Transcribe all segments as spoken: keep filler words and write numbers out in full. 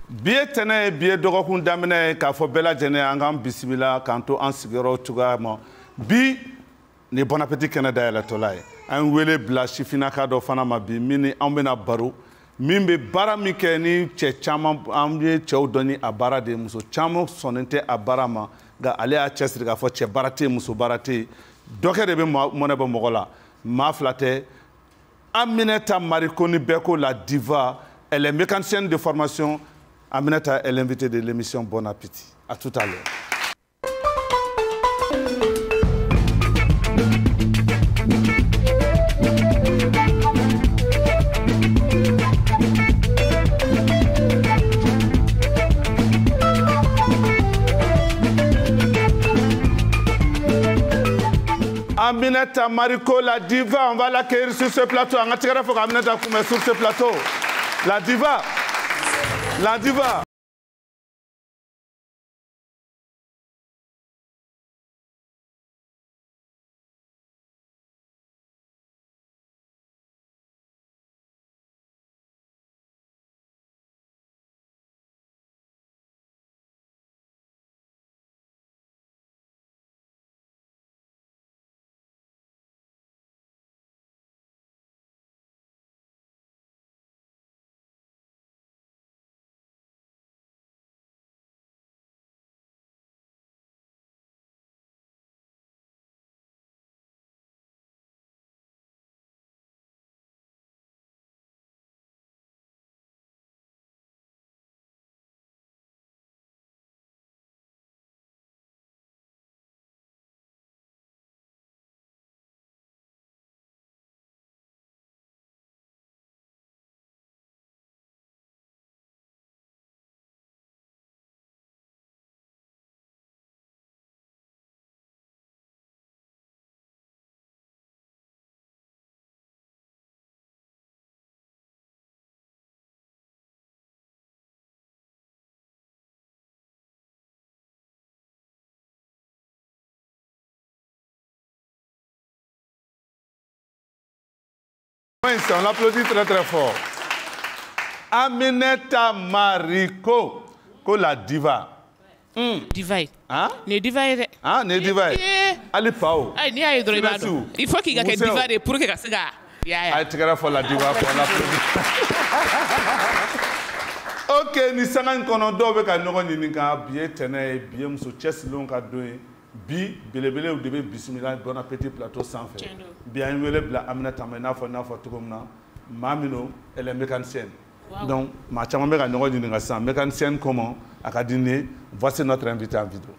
Bi ye tɛnɛ ye bi ye dɔgɔkun daminɛ ye k'a fɔ bɛɛ lajɛlen an k'an bisimila k'an to an sigiyɔrɔ cogoya ma bi ni Bon Appétit kɛnɛ dayɛlɛtɔla ye an wele bila sifinnaka dɔ fana ma bi min ni an bɛna baro min bɛ baara min kɛ ni cɛ caman an ye cɛw dɔn ni a baara de ye muso caman sɔnnen tɛ a baara ma nka ale y'a cɛsiri k'a fɔ cɛ baara tɛ yen muso baara tɛ yen dɔkɛ de bɛ mɔnɛ bɔ mɔgɔ la maa fila tɛ Aminata Mariko ni bɛɛ ko la diva elle est mécanicienne de formation. Aminata est l'invitée de l'émission Bon Appétit. À tout à l'heure. Aminata Mariko, la diva, on va l'accueillir sur ce plateau. On va Aminata sur ce plateau. La diva. La diva. On l'applaudit très très fort. Aminata Mariko, ko la diva. Mm. Diva. Hein? Ne diva. Hein? Ne diva. Ali Pao. Ay, ni ayi dori bado. Il faut qu'il y ait que diva de pour que ça se gagne. Ay, tu gara for la diva pour l'applaudir. Ok, ni sangan kono do be ka nyogo ni ka biye tene biye muso chesilon ka do bi belebele ou debe bismillah Bon Appétit plateau sans fait bien wele bla Aminata na fo na fo tugumna mamino elle est mécanicienne donc ma chama be ka nyogo ni ka san mécanicienne comment akadine voici notre invité en vidéo.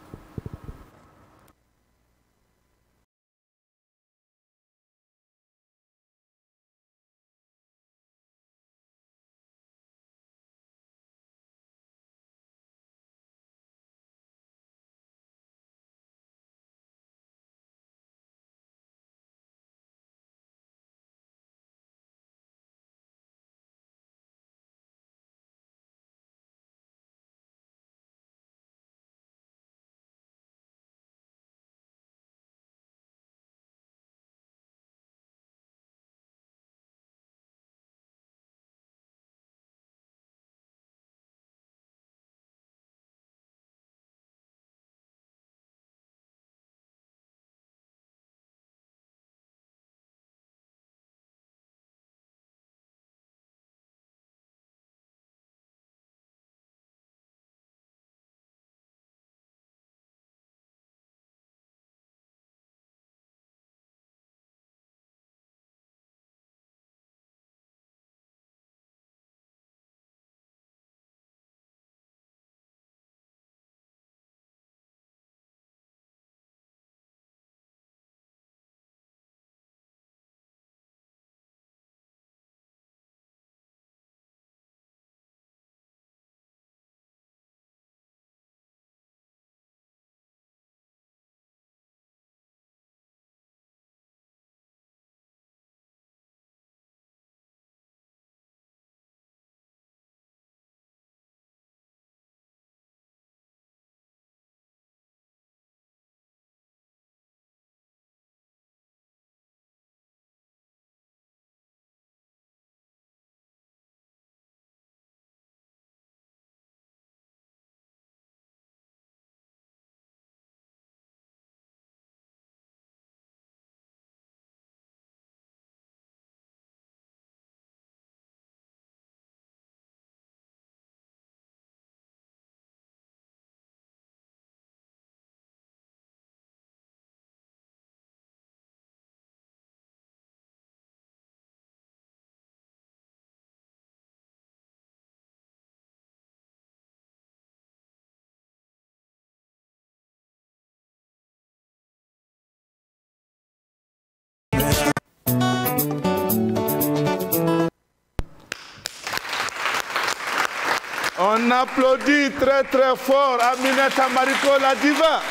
On applaudit très très fort Aminata Mariko la diva.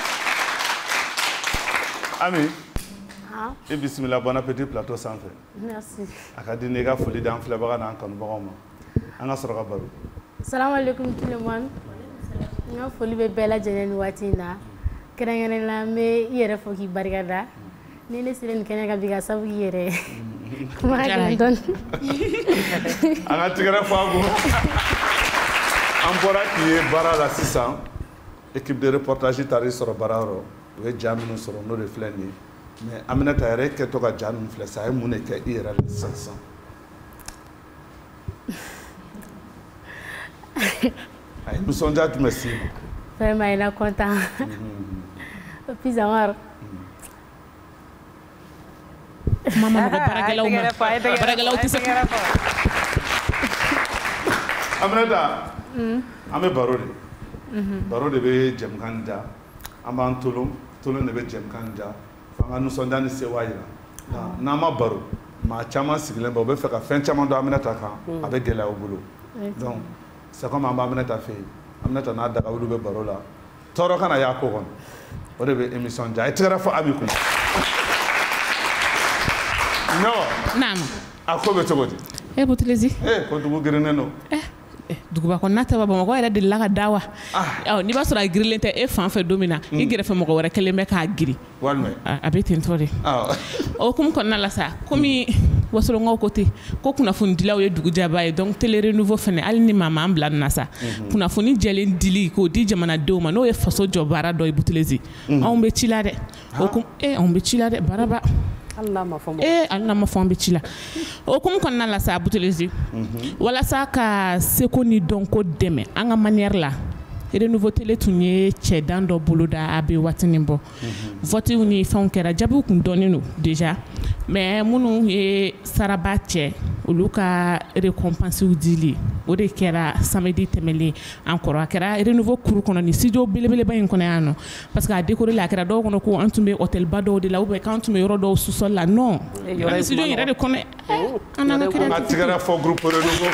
Ami. Ah. Et bismillah, bon appétit plateau santé. Merci. Akadi nega foli dan flebara nan kon bogoma. Anga soroka baru. Salam alaikum tout le monde. Nga foli be bela jenen watina. Kerengene la me yere foki barigada. Ni ne silen kenega biga sabu yere. Kuma don. Anga tigara fago. Ampora qui est bara la six cents. Équipe de reportage tari sur Bararo. Oui, Jamino sur nos reflets. Mais Aminata yɛrɛ kɛtɔ ka ja ninnu filɛ sa a ye mun de kɛ i yɛrɛ la sisan a ye nisɔndiya jumɛn s'i ma. Vraiment il est content. Puis Amar. Mama mɔgɔ baarakɛlaw ma baarakɛlaw tɛ se. Aminata an bɛ baro de baro de bɛ jɛmukan ja an b'an tolon tolon de bɛ jɛmukan ja. An nisɔndiya ni sewa yira n'an ma baro maa caman sigilen bɛ u bɛ fɛ ka fɛn caman dɔn Aminata kan a bɛ gɛlɛya u bolo donc c'est comme an bɛ Aminata fɛ yen Aminata n'a dagawulu bɛ baro la tɔɔrɔ kana y'a ko kɔnɔ o de bɛ émission ja i tigɛra fɔ Ami kun non naam a ko bɛ cogo di e Boutelezi eh ko dugu girinnen don duguba kɔnɔna tɛ Bamakɔ yɛrɛ delila ka da wa n'i b'a sɔrɔ a girilen tɛ e fan fɛ don min na i gɛrɛfɛ mɔgɔ wɛrɛ kelen bɛ k'a giri walima a bɛ ten tɔ de o hukumu kɔnɔna la sa komi wasolonkaw ko ten ko kunnafonidilaw ye dugujɛba ye donc télé renouveau fɛnɛ hali ni maa m'an bila nin na sa kunnafoni jɛlen dili k'o di jamanadenw ma n'o ye faso jɔ baara dɔ ye Boutelezi anw bɛ ci la dɛ e anw bɛ ci la dɛ baaraba eh ali n'a ma fɔ an bɛ ci la o hukumu kɔnɔna la sa Boutelezi walasa ka seko ni dɔnko dɛmɛ an ka manière la renouveau télé tun ye cɛdan dɔ boloda a bɛ waatinin bɔ votiw ni fɛnw kɛra jaabiw kun dɔnnen don déjà mais minnu ye saraba cɛ olu ka récompensew dili o de kɛra samedi tɛmɛlen an kɔrɔ a kɛra renouveau kuru kɔnɔ ni studio belebeleba in kɔnɔ yan nɔ parce que a décoré la a kɛra dɔw kɔnɔ ko an tun bɛ hôtelba dɔw de la ou bien k'an tun bɛ yɔrɔ dɔw sous-sol la non studio in yɛrɛ de kɔnɔ an nana kɛra a tigɛra fɔ groupe renouveau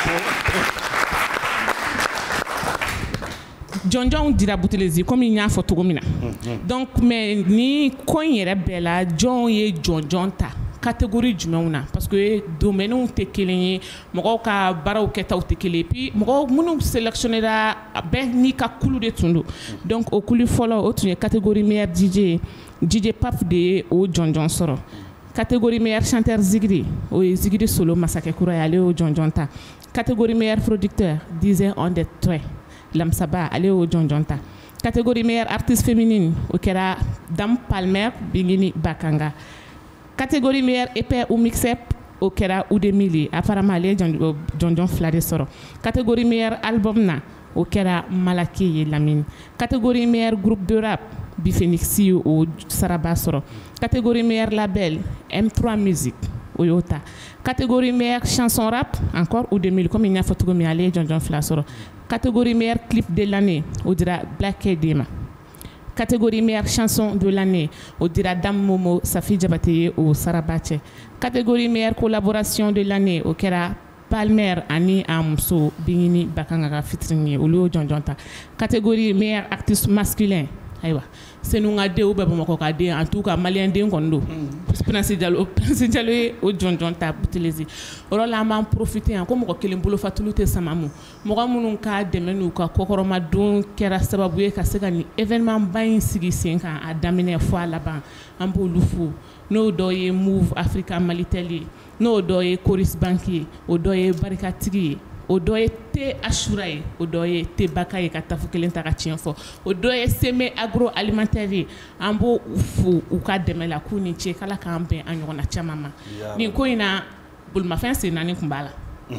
jɔnjɔnw dira Boutelezi comme n y'a fɔ cogo min na donc mais ni ko in yɛrɛ bɛɛ la jɔnw ye jɔnjɔn ta catégorie jumɛnw na parce que domaines tɛ kelen ye mɔgɔw ka baaraw kɛtaw tɛ kelen ye puis mɔgɔw minnu sélectionnera bɛɛ n'i ka kulu de tun don donc o kulu fɔlɔ o tun ye catégorie meilleur D J ye D J Pap de ye o jɔnjɔn sɔrɔ catégorie meilleur chanteur Zigiri o ye Zigiri Solo masakɛ kura ye ale y'o jɔnjɔn ta catégorie meilleur producteur Dizer on the track Lamsaba ale y'o jɔnjɔn ta catégorie meilleure artiste féminine o kɛra Dame Palmer Bingini Bakanga catégorie meilleure E P ou mixtape o kɛra Oudemili apparemment ale ye jɔnjɔn fila de sɔrɔ catégorie meilleur album na o kɛra Malaki ye Lamine catégorie meilleur groupe de rap Bifenixi o saraba sɔrɔ catégorie meilleur label M trois Music o y'o ta catégorie meilleure chanson rap encore Oudemili comme n y'a fɔ cogo min ale ye jɔnjɔn fila sɔrɔ catégorie meilleur clip de l'année o dira Black Dema catégorie meilleure chanson de l'année o dira Dame Momo Safi Jabate ye o saraba cɛ catégorie meilleure collaboration de l'année o kɛra Palmer ani a muso Bingini Bakanga ka featuring ye olu y'o jɔnjɔn ta catégorie meilleur artiste masculin ayiwa Senunga den ou bɛ Bamakɔ ka den en tout cas malien den kɔni don Prince Diallo Prince Diallo ye o jɔnjɔn ta Boutelezi o yɔrɔ la an b'an profiter yan ko mɔgɔ kelen bolo fatulu tɛ samamu mɔgɔ minnu ka dɛmɛ n'u ka kɔkɔrɔmadon kɛra sababu ye ka se ka nin événement ba in sigi sen kan a daminɛ fɔ a laban an b'olu fo n'o dɔ ye Move Africa Malitel ye n'o dɔ ye Coris Bank ye o dɔ ye Barikatigi ye o dɔ ye T Ashura ye o dɔ ye T Baka ye ka tafu kelen ta ka tiɲɛ fɔ o dɔ ye Seme agroalimentaire ye an b'o fo u ka dɛmɛ la k'u ni ce k'Ala k'an bɛn an ɲɔgɔnna caman ma nin ko in na bolimafɛn sen naani tun b'a la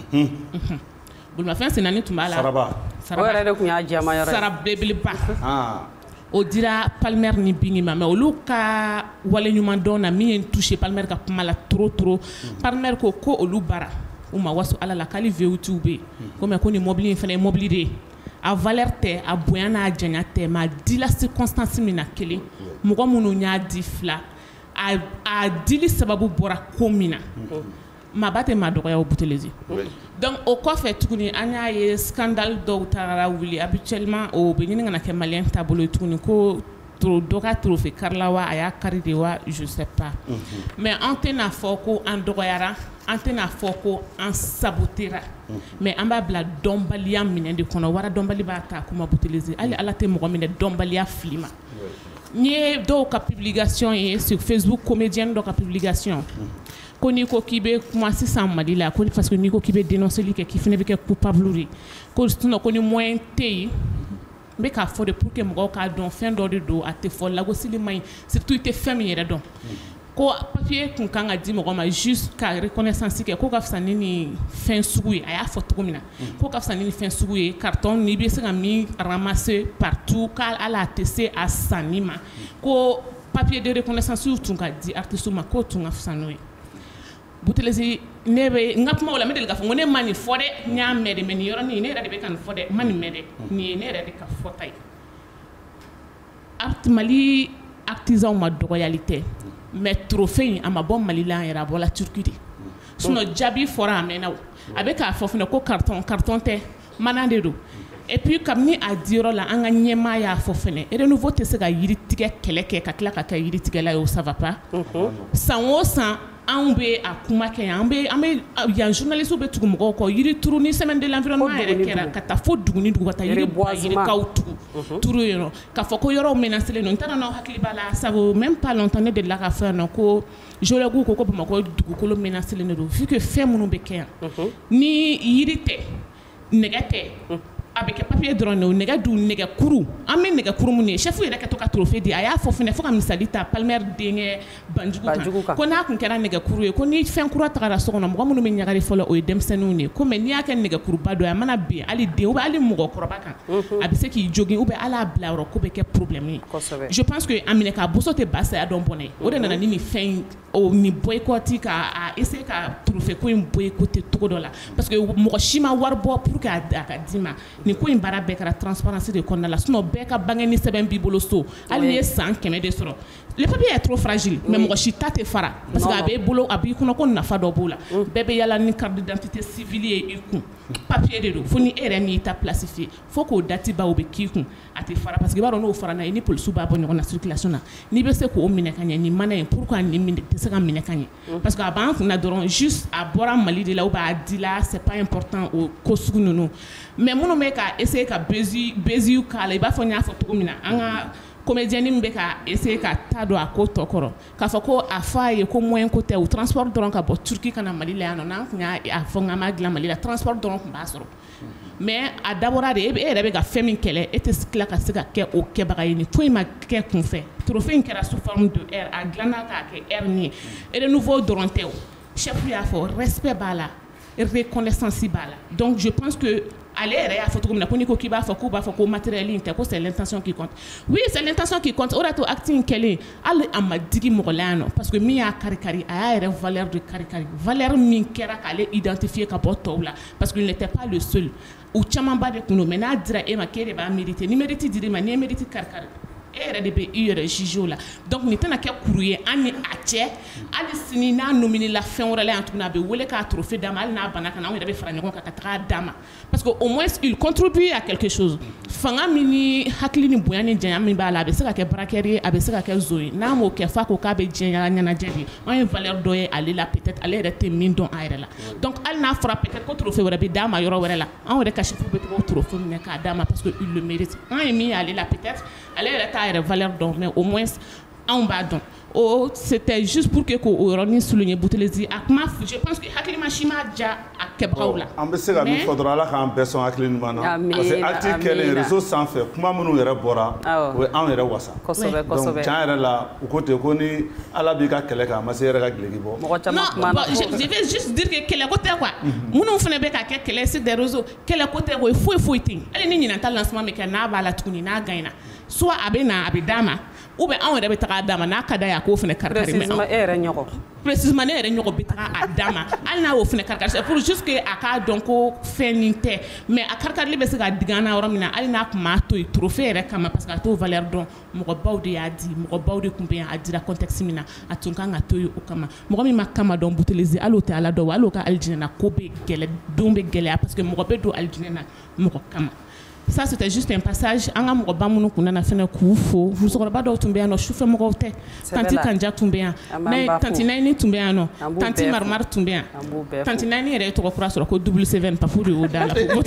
bolimafɛn sen naani tun b'a la saraba o yɛrɛ de tun y'a jama yɔrɔ ye sara belebeleba o dira Palmer ni Bingi ma mais olu ka waleɲumandɔn na min ye n touché Palmer ka kuma la trop trop Palmer ko ko olu bara u ma waso Ala la k'ale V U T bɛ yen ko mais ko nin mobili in fana ye mobili de ye a valeur tɛ a bonya n'a janya tɛ mais a dila circonstance min na kelen mɔgɔ minnu y'a di fila a a dili sababu bɔra ko min na maa ba tɛ maa dɔgɔya o Boutelezi donc o kɔfɛ tuguni an y'a ye scandale dɔw taara wuli habituellement o bɛ ɲini ka na kɛ malien taabolo ye tuguni ko toro dɔ ka trophée karila wa a y'a kari de wa je sais pas mais an tɛna fɔ ko an dɔgɔyara an tɛna fɔ ko an sabotera mais an b'a bila dɔnbaliya minɛ de kɔnɔ wara dɔnbali b'a ta kuma Boutelezi hali ala tɛ mɔgɔ minɛ dɔnbaliya fili ma n ye dɔw ka publication ye sur Facebook comédienne dɔ ka publication ko n'i ko k'i bɛ kuma sisan Mali la ko parce que n'i ko k'i bɛ dénonceli kɛ k'i fana bɛ kɛ coupable de ko sinon ko ni moyen tɛ yen n bɛ k'a fɔ de pour que mɔgɔw k'a dɔn fɛn dɔ de don a tɛ fɔ lagosili man ɲi surtout i tɛ fɛn min yɛrɛ dɔn ko papier kun kan ka di mɔgɔ ma juste ka reconnaissance kɛ ko ka fisa ni nin fɛn sugu ye a y'a fɔ cogo min na ko ka fisa ni nin fɛn sugu ye carton n'i bɛ se ka min ramasser partout k'ala a tɛ se a sanni ma ko papier de reconnaissance tun ka di artiste ma k'o tun ka fisa n'o ye Boutelezi ne bɛ n ka kuma o la n bɛ deli k'a fɔ ko ne ma nin fɔ dɛ n y'a mɛn de mais nin yɔrɔnin ne yɛrɛ de bɛ ka nin fɔ dɛ n ma nin mɛn dɛ nin ye ne yɛrɛ de ka fɔta ye art Mali artisan ma dɔgɔyali tɛ mais trophée in a ma bɔ Mali la yɛrɛ a bɔla Turki de sinon jaabi fɔra a mɛnna o a bɛ k'a fɔ fana ko carton carton tɛ mana de don et puis kabini a diyɔrɔ la an ka ɲɛmaa y'a fɔ fana renouveau tɛ se ka yiritigɛ kɛlɛ kɛ ka tila ka kɛ yiritigɛla ye o ça va pas san o san anw bɛ a kuma kɛ yan an bɛ an bɛ yan journaliste bɛ tugu mɔgɔw kɔ yiri turu ni semaine de l'environnement yɛrɛ kɛra ka taa fo dugu ni dugu ka taa yiri bɔ yirikaw tugu turu yen nɔ k'a fɔ ko yɔrɔw menacelen don n t'a dɔn n'aw hakili b'a la sabu même pas longtemps ne delila ka fɛn nɔ ko géologues ko ko Bamakɔ dugukolo menacelen de don vu que fɛn minnu bɛ kɛ yan ni yiri tɛ nɛgɛ tɛ a bɛ kɛ papier dɔrɔn de o nɛgɛ dun nɛgɛkuru an bɛ nɛgɛkuru minnu ye chef yɛrɛ kɛ to ka trophée di a y'a fɔ fana fo ka misali ta Palmer denkɛ Banjugu kan ko n'a kun kɛra nɛgɛkuru ye ko ni fɛn kura tagara so kɔnɔ mɔgɔ minnu bɛ ɲagari fɔlɔ o ye denmisɛnninw de ye ko mais n'i y'a kɛ nɛgɛkuruba dɔ ye a mana bin hali den ou bien hali mɔgɔkɔrɔba kan a bɛ se k'i jogin ou bien hali a bila yɔrɔ ko bɛ kɛ problème ye je pense que a minɛ k'a boso tɛ ba saya dɔn bɔnɛ o de nana ni nin fɛn o ni boycott ka essayer ka trophée ko in boycotter cogo dɔ la parce que mɔgɔ si ma wari bɔ pour que a ka d'i ma nin ko in baara bɛɛ kɛra transparence de kɔnɔna la sinon bɛɛ ka bange ni sɛbɛn b'i bolo so hali ni ye san kɛmɛ de sɔrɔ le papier est trop fragile mais mɔgɔ si ta tɛ fara parce que a b'e bolo a b'i kɔnɔ ko nafa dɔ b'o la bɛɛ bɛ yala ni carte d'identité civile ye i kun papier de don fo ni e yɛrɛ m'i ta placifié fo k'o date ba o bɛ k'i kun a tɛ fara parce que i b'a dɔn n'o fara n'a ye ni polisiw b'a bɔ ɲɔgɔn na circulation na n'i bɛ se k'o minɛ ka ɲɛ nin mana ye pourquoi nin minɛ tɛ se ka minɛ ka ɲɛ parce que a b'an kunna dɔrɔn juste a bɔra Mali de la ou bien a dila c'est pas important o ko sugu ninnu mais minnu bɛ ka essayer ka bezi beziw k'a la i b'a fɔ n y'a fɔ cogo min na an ka comédienne min bɛ ka essayer ka ta don a ko tɔ kɔrɔ k'a fɔ ko a fɔ a ye ko moyen ko tɛ o transport dɔrɔn ka bɔ Turki ka na Mali la yan nɔ n'an kun y'a fɔ k'an b'a dilan Mali la transport dɔrɔn tun b'a sɔrɔ mais a dabɔra de e yɛrɛ bɛ ka fɛn min kɛlɛ e tɛ tila ka se ka kɛ o kɛbaga ye ni ko in ma kɛ kunfɛ trophée in kɛra sous forme de air a dilanna k'a kɛ air min ye renouveau dɔrɔn tɛ o chef y'a fɔ respect b'a la reconnaissance b'a la donc je pense que ale yɛrɛ y'a fɔ cogo min na ko n'i ko k'i b'a fɔ k'u b'a fɔ ko matériel in tɛ ko c'est l'intention qui compte oui c'est l'intention qui compte o de y'a to acte in kɛlen hali a ma digi mɔgɔ la yan nɔ parce que min y'a kari kari a y'a yɛrɛ valeur de kari kari valeur min kɛra k'ale identifier ka bɔ tɔw la parce que il n'était pas le seul u camanba de kun don mais n'a dira e ma k'e de b'a mériter ni mérite dir'i ma n'i ye mérite kari kari e yɛrɛ de bɛ i yɛrɛ juger o la donc nin tɛna kɛ kuru ye an ni a cɛ hali sini n'a nominé la fɛn wɛrɛ la yan tuguni a bɛ wele k'a trophée d'a ma hali n'a banna ka na anw yɛrɛ bɛ fara ɲɔgɔn kan ka taga d'a ma parce que au moins il contribue à quelque chose fanga min ni hakili ni bonya ni janya min b'a la a bɛ se ka kɛ baarakɛri ye a bɛ se ka kɛ zo ye n'a m'o kɛ f'a ko k'a bɛ diɲɛ ɲɛnajɛ de an ye valeur dɔ ye ale la peut-être ale yɛrɛ tɛ min dɔn a yɛrɛ la donc hali n'a fɔra peut-être ko trophée wɛrɛ bɛ d'a ma yɔrɔ wɛrɛ la anw yɛrɛ ka chef bɛ to k'o trophée minɛ k'a d'a ma parce que il le mérite an ye min ye ale la peut-être ale yɛrɛ t'a yɛrɛ valeur dɔn mais au moins anw b'a dɔn o c'était juste pour que k'o yɔrɔnin souligner Boutelezi a kuma je pense que hakilima si ma diya a kɛbagaw la an bɛ se ka min fɔ dɔrɔn ala k'an bɛɛ sɔn hakili ɲuman na parce que acte kɛlen réseau sanfɛ kuma minnu yɛrɛ bɔra o ye anw yɛrɛ wasa kosɛbɛ kosɛbɛ donc tiɲɛ yɛrɛ la u ko ten ko ni ala b'i ka kɛlɛ kɛ a ma se yɛrɛ ka gileki bɔ mɔgɔ caman kuma na je vais juste dire que kɛlɛ ko tɛ quoi minnu fana bɛ ka kɛ kɛlɛ sur des réseaux kɛlɛ ko tɛ o ye foyi foyi tɛ yen hali ni ɲinan ta lancement bɛ kɛ n'a b'a la tuguni n'a gagnera soit a bɛ na a bɛ d'a ma ou bien anw yɛrɛ bɛ taga d'a ma n'a ka d'a ye a k'o fana kari-kari mais précisément e yɛrɛ ɲɔgɔn précisément ne yɛrɛ ɲɔgɔn bɛ taga a d'a ma hali n'a y'o fana kari-kari c'est pour juste que a k'a dɔn ko fɛn nin tɛ mais a kari-karili bɛ se ka digi an na yɔrɔ min na hali n'a tun m'a to yen trophée yɛrɛ kama parce que a t'o valeur dɔn mɔgɔbaw de y'a di mɔgɔbaw de tun bɛ yan a dira contexte min na a tun kan ka to yen o kama mɔgɔ min ma kama dɔn Boutelezi hali o tɛ Ala dɔn wa hali o ka aljinɛ na ko bɛ gɛlɛ don bɛ gɛlɛya parce que mɔgɔ bɛ don aljinɛ na mɔgɔ kama. Ça c'était juste un passage an ka mɔgɔba minnu kun nana fɛnɛ k'u fo musokɔrɔba dɔw tun bɛ yan nɔ sufɛ mɔgɔw tɛ tanti Kanja tun bɛ yan tanti Nayini tun bɛ yan nɔ tanti Marimar tun bɛ yan tanti Nayini yɛrɛ ye tɔgɔ kura sɔrɔ ko double seven Papu de y'o da la tanti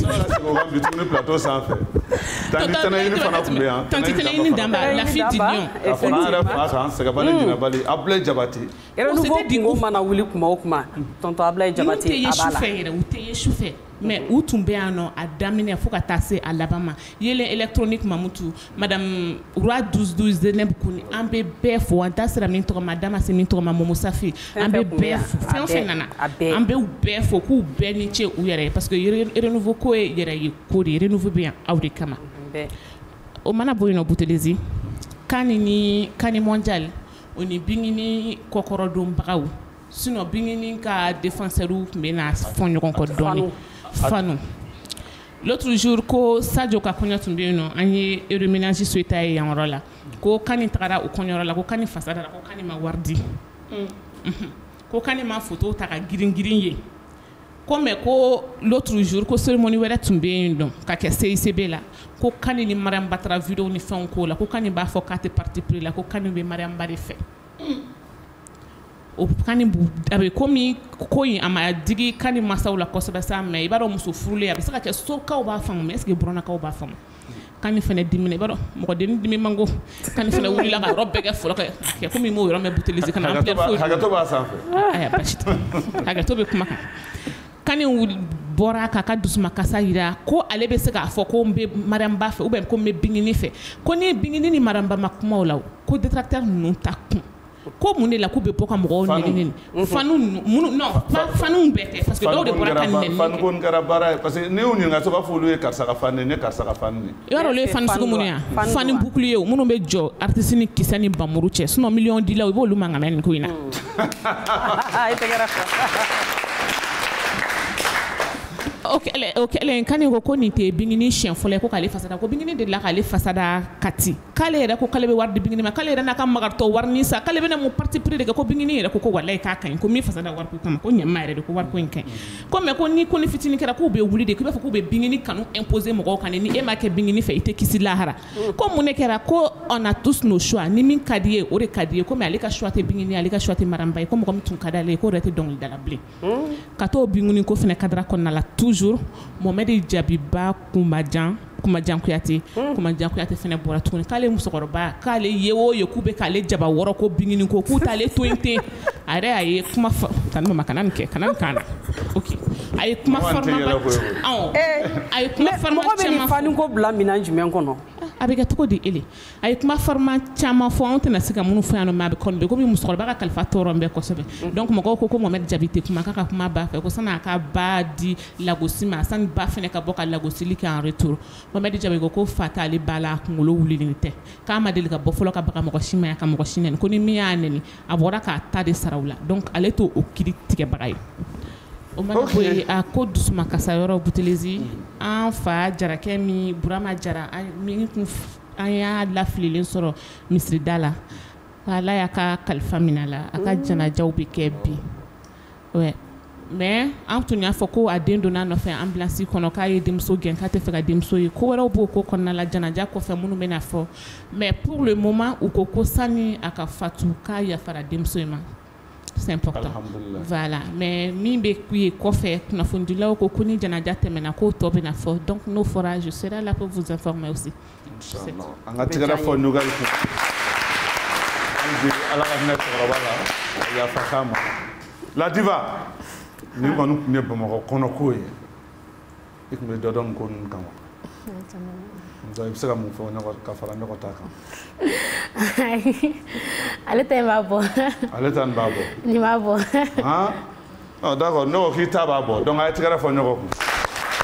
Nayini Damba la fille du lion Ablaye Jabate renouveau dingo mana wuli kuma o kuma tonton Ablaye Jabate a b'a la u tɛ ye sufɛ mais u tun bɛ yan nɔ a daminɛ fo ka taa se a laban ma yelen électronique Mamutu madame Roi douze douze Zeneb Kuni an bɛ bɛɛ fo an ta sera min tɔgɔ ma da ma se min tɔgɔ ma Momo Safi an bɛ bɛɛ fo fɛn o fɛn nana an bɛ u bɛɛ fo k'u bɛɛ ni ce u yɛrɛ ye parce que renouveau ko ye yɛrɛ ye ko de ye renouveau bɛ yan aw de kama o mana bɔ yen nɔ Boutelezi kani ni kani mondial o ni bingini kɔkɔrɔdonbagaw sinon bingini ka défenseur tun bɛ na fɔ ɲɔgɔn kɔ dɔɔni Fanu. L'autre jour ko Sadio ka kɔɲɔ tun bɛ yen nɔ an ye reménage Soyita ye yan yɔrɔ la ko Kani tagara o kɔɲɔyɔrɔ la ko Kani fasada la ko Kani ma wari di ko Kani ma photo ta ka girin girin ye ko mais ko l'autre jour ko cérémonie wɛrɛ tun bɛ yen nɔ ka kɛ C I C B la ko Kani ni Mariam Ba taara vidéo ni fɛnw k'o la ko Kani b'a fɔ k'a tɛ parti pris la ko Kani bɛ Mariam Ba de fɛ. O Kani a bɛ komi ko in a ma digi Kani masaw la kosɛbɛ sa mais i b'a dɔn muso furulen a bɛ se ka kɛ sokaw b'a faamu mais est-ce que buranakaw b'a faamu Kani fɛnɛ dimina i b'a dɔn mɔgɔ denni dimi man go Kani fɛnɛ wulila ka yɔrɔ bɛɛ kɛ fɔlɔ kɛ komi i m'o yɔrɔ mɛn Boutelezi kana an filɛ foyi hakɛto b'a sanfɛ aya basi tɛ hakɛto bɛ kuma kan Kani bɔra k'a ka dusumakasa yira ko ale bɛ se k'a fɔ ko n bɛ Mariam Ba fɛ ou bien ko n bɛ Bingini fɛ ko ni Bingini ni Mariam Ba ma kuma o la ko détracteur ninnu ta kun ko mun de la k'u bɛ bɔ ka mɔgɔw nɛni fanu minnu non fanu bɛɛ tɛ parce que dɔw de bɔra ka nɛni fanu ko kɛra baara ye parce que ne y'u ɲininka so b'a fɔ olu ye karisa ka fan ne karisa ka fan ne yɔrɔ olu ye fanu sugu minnu ye fanu bouclier minnu bɛ jɔ artiste ni kisɛ ni bamuru cɛ sinon million dilaw i b'olu mankan nin ko in na o kɛlen Kani ko ko nin tɛ Bingini siɲɛ fɔlɔ ye ko k'ale fasada ko Bingini de la k'ale fasada kati k'ale yɛrɛ ko k'ale bɛ wari di Bingini ma k'ale yɛrɛ n'a ka magaritɔ wari ni sa k'ale bɛna mun parti pris de kɛ ko Bingini yɛrɛ ko ko walayi k'a ka ɲi ko min fasada wari ko kama ko ɲɛma yɛrɛ de ko wari ko in ka ɲi ko mais ko ni ko ni fitinin kɛra k'u bɛ wuli de k'i b'a fɔ k'u bɛ Bingini kanu imposer mɔgɔw kan ni e ma kɛ Bingini fɛ i tɛ kisi lahara ko mun de kɛra ko on a tous nos choix ni min ka di ye o de ka di ye ko mais ale ka choix tɛ Bingini ale ka choix tɛ Mariam Ba ye ko mɔgɔ min tun ka d'ale ye k'o yɛrɛ tɛ dɔnkilidala bilen ka t'o Bingini ko fana kadira kɔnɔna la toujours Mohamed Jabiba Kumajan Kumajan Kuyate Kumajan Kuyate fɛnɛ bɔra tuguni k'ale musokɔrɔba k'ale ye o ye k'u bɛ k'ale jaba wɔrɔ ko Bingini ko k'u t'ale to yen ten a yɛrɛ a ye kuma fɔ tani mama kana nin kɛ kana nin kan na ok a ye kuma farima awɔ a ye kuma farima caman fɔ mɔgɔ bɛ nin fani ko bila minɛn jumɛn kɔnɔ a bɛ kɛ cogo di ele a ye kuma farima caman fɔ anw tɛna se ka minnu fɔ yan nɔ mais a bɛ kɔni bɛ komi musokɔrɔba ka kalifa tɔɔrɔ bɛɛ kosɛbɛ donc mɔgɔw ko ko Mohamed Jabi tɛ kuma k'a ka kuma ba fɛ ko sani a ka ba di lagosi ma sani ba fɛnɛ ka bɔ ka lagosili kɛ en retour Mohamed Jabi ko ko fa t'ale ba la a kunkolo wulili tɛ k'a ma deli ka bɔ fɔlɔ ka baga mɔgɔ si ma ya ka mɔgɔ si nɛni ko ni min y'a nɛni a bɔra k'a ta de sara u la donc ale t'o kiiri tigɛbaga ye o mana bɔ yen a ko dusumakasa yɔrɔ Boutelezi an fa Jarakɛ min Burama Jara min kun an y'a lafililen sɔrɔ misirida la Ala y'a ka kalifa minɛ a la a ka janajaw bɛ kɛ bi ouais mais an tun y'a fɔ ko a den donna nɔfɛ ambulance kɔnɔ k'a ye denmuso gɛn k'a tɛ fɛ ka denmuso ye ko wɛrɛw b'o ko kɔnɔna la janaja kɔfɛ minnu bɛ na fɔ mais pour le moment u ko ko sani a ka fatu k'a yafara denmuso in ma c'est important voilà mais min bɛ k'u ye kɔfɛ kunnafonidilaw ko ko ni janaja tɛmɛna k'o tɔ bɛ na fɔ donc n'o fɔra je serai là pour vous informer aussi. an ka tigɛra fɔ nouvelle kun ala ka hinɛ cɛkɔrɔba la yafa k'a ma la diva ni kɔni tun ye Bamakɔ kɔnɔko ye i tun bɛ dɔ dɔn ko ninnu kama i bɛ se ka mun fɔ ka fara ɲɔgɔn ta kan ale ta in b'a bɔ ale ta in b'a bɔ nin b'a bɔ ah d'accord ne ko k'i ta b'a bɔ donc a ye tigɛra fɔ ɲɔgɔn kun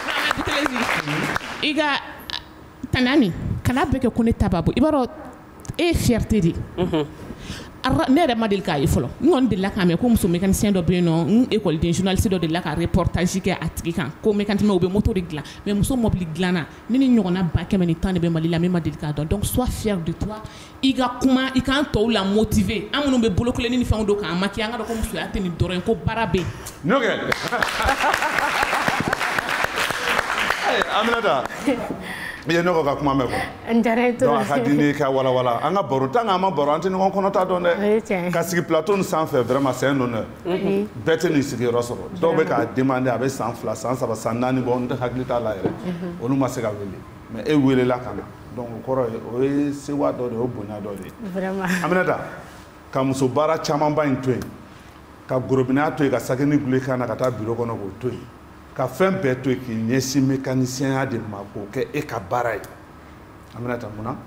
i ka Tanani kana bɛɛ kɛ ko ne ta b'a bɔ i b'a dɔn e fierté de ne yɛrɛ ma deli k'a ye fɔlɔ n kɔni delila k'a mɛn ko muso mécanicien dɔ bɛ yen nɔ n écoleden journaliste dɔ delila ka reportage kɛ a tigi kan ko mécanicien u bɛ moto de dilan mais muso mobili dilanna ne ni ɲɔgɔnna ba kɛmɛ ni tan de bɛ Mali la min ma deli k'a dɔn donc sois fier de toi i ka kuma i k'an tɔw la motiver an minnu bɛ bolokoleni ni fɛnw don k'an maquiller an ka dɔn ko musoya tɛ nin dɔrɔn ye ko baara bɛ yen. n'o kɛ Aminata i ye ne ko ka kuma mɛn quoi n diyara ye donc a ka di ne ka wala wala an ka baro tant que an ma baro an tɛ ɲɔgɔn kɔnɔta dɔn dɛ ka sigi plateau nin sanfɛ vraiment c'est un honneur bɛɛ tɛ nin sigiyɔrɔ sɔrɔ dɔw bɛ k'a demander a bɛ san fila san saba san naani bɔ n tɛ hakili t'a la yɛrɛ olu ma se ka wele mais e welela ka na donc o kɔrɔ ye o ye sewa dɔ de ye o bonya dɔ de ye vraiment Aminata ka muso baara camanba in to yen ka gorobinɛya to yen ka sakini gule kan na ka taa bureau kɔnɔ k'o to yen ka fɛn bɛɛ to yen k'i ɲɛsin mécanicien de ma k'o kɛ e ka baara ye Aminata munna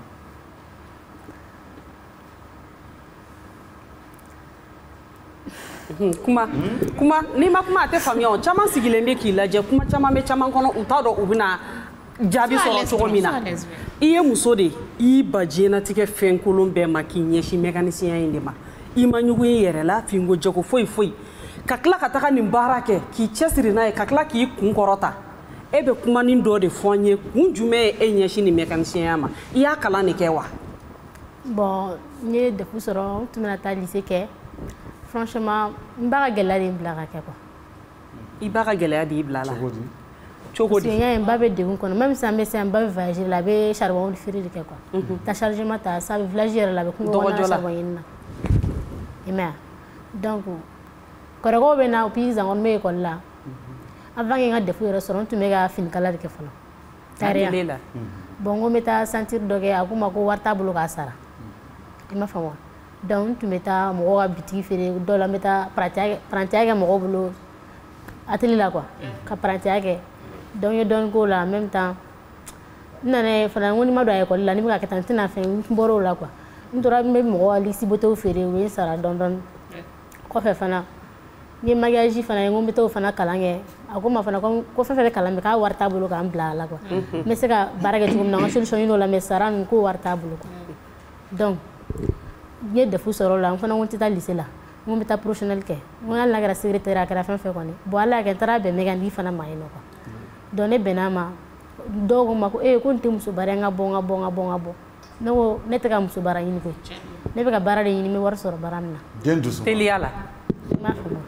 kuma kuma ni ma kuma a tɛ faamuya o caman sigilen bɛ k'i lajɛ kuma caman bɛ caman kɔnɔ u t'a dɔn u bɛna jaabi sɔrɔ cogo min na i ye muso de i ba diɲɛlatigɛ fɛn kolon bɛɛ ma k'i ɲɛsin mécanicien in de ma i ma ɲugun i yɛrɛ la finko jago foyi foyi ka tila ka taga nin baara kɛ k'i cɛsiri n'a ye ka tila k'i kun kɔrɔta e bɛ kumanin dɔ de fɔ n ye kun jumɛn ye e ɲɛsin nin mécanicien ma i y'a kalan de kɛ wa. bon n ye defu sɔrɔ n tun bɛna taa lycée kɛ franchement n b'a ka gɛlɛya de n bila ka kɛ quoi. i b'a ka gɛlɛya de i bila la cogo di cogo di. parce que n y'a ye n ba bɛ degun kɔnɔ même sisan n bɛ se n ba bɛ voyager la a bɛ charbon feere de kɛ quoi. ta chargement ta sa village yɛrɛ la a bɛ kungo kɔnɔ charbon ɲini na i m'a ye donc kɔrɔkɛw bɛ na puis zan kɔni bɛ école la avant que n ka defu yɛrɛ sɔrɔ n tun bɛ ka finikala de kɛ fɔlɔ tariya bon n ko n bɛ taa ceinture dɔ kɛ a ko n ma ko wari t'a bolo k'a sara i m'a faamu wa donc n tun bɛ taa mɔgɔw ka bitigi feere dɔw la n bɛ taa parantiya kɛ mɔgɔw bolo atelier la quoi ka parantiya kɛ donc n ye dɔɔnin k'o la en même temps n nana ye fana n ko ni n ma don a école la ni n bɛ ka kɛ tan n tɛna fɛn n bɔra o la quoi n tora n bɛ mɔgɔw ka luxe beauté feere u ye n sara dɔɔnin dɔɔnin kɔfɛ fana n ye maquillage fana ye n ko n bɛ taa o fana kalan kɛ a ko n ma fana ko fɛn fɛn bɛ kalan kɛ k'a wari t'a bolo k'an bila a la quoi n bɛ se ka baara kɛ cogo min na n ka solution ɲini o la mais sara ninnu k'o wari t'a bolo quoi donc n ye defu sɔrɔ o la n fana ko n tɛ taa lycée la n ko n bɛ taa professionnel kɛ n ko hali n'a kɛra secrétaire a kɛra fɛn fɛn kɔni bon ala y'a kɛ n taara bɛn mécanique fana ma yen nɔ quoi donc ne bɛnna a ma dɔw ko n ma ko ee ko n tɛ muso baara ye n ka bɔ n ka bɔ n ka bɔ n ka bɔ ne ko ne tɛ ka muso baara ɲini koyi ne bɛ ka baara de ɲini n bɛ wari sɔrɔ baara min na. den dusu teliya la. i m'a faamu.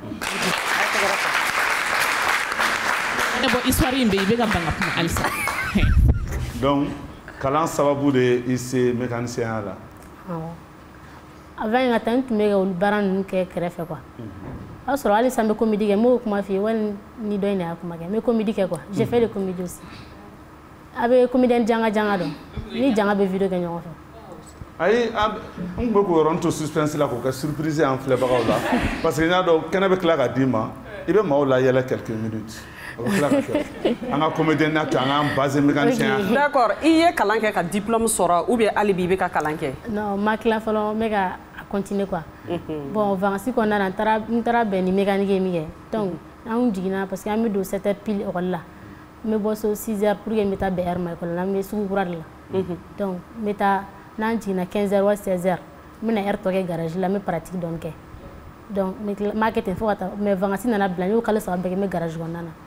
ne bɔ histoire in bɛ yen i bɛ ka ban ka kuma halisa. donc kalan sababu de i se mécanicien la. awɔ avant n ka taa n tun bɛ ka olu baara ninnu kɛ kɛrɛfɛ quoi o y'a sɔrɔ hali sisan n bɛ comédie kɛ n b'o kuma f'i ye wali ni dɔ in de y'a kuma kɛ n bɛ comédie kɛ quoi j'ai fait de comédie aussi a bɛ comédienne janga janga dɔn ni janga bɛ video kɛ ɲɔgɔn fɛ. ayi an tun bɛ k'o yɔrɔnin to suspense la k'o kɛ surprise an filɛbagaw la parce que n y'a dɔn kɛnɛ bɛ tila ka d'i ma i bɛ maaw layɛlɛ quelques minutes o bɛ tila ka kɛ an ka comédienne na to an k'an base mécanicien. d'accord i ye kalan kɛ ka diplôme sɔrɔ ou bien hali bi i bɛ ka kalan kɛ. non n ma tila fɔlɔ n bɛ ka continuer quoi bon vacances kɔnɔna na n taara n taara bɛn ni mécanique ye min kɛ donc an jiginna parce que an bɛ don sept heures pile école la n bɛ bɔ so six heures pour que n bɛ taa bɛn heure ma école la n bɛ sugu kura de la donc n bɛ taa n'an jiginna quinze heures wa seize heures n bɛna heure tɔ kɛ garage la n bɛ pratique dɔɔni kɛ donc n m'a kɛ ten fo ka taa mais vacances nana bila n y'o kalo saba bɛɛ kɛ n bɛ garage kɔnɔna na.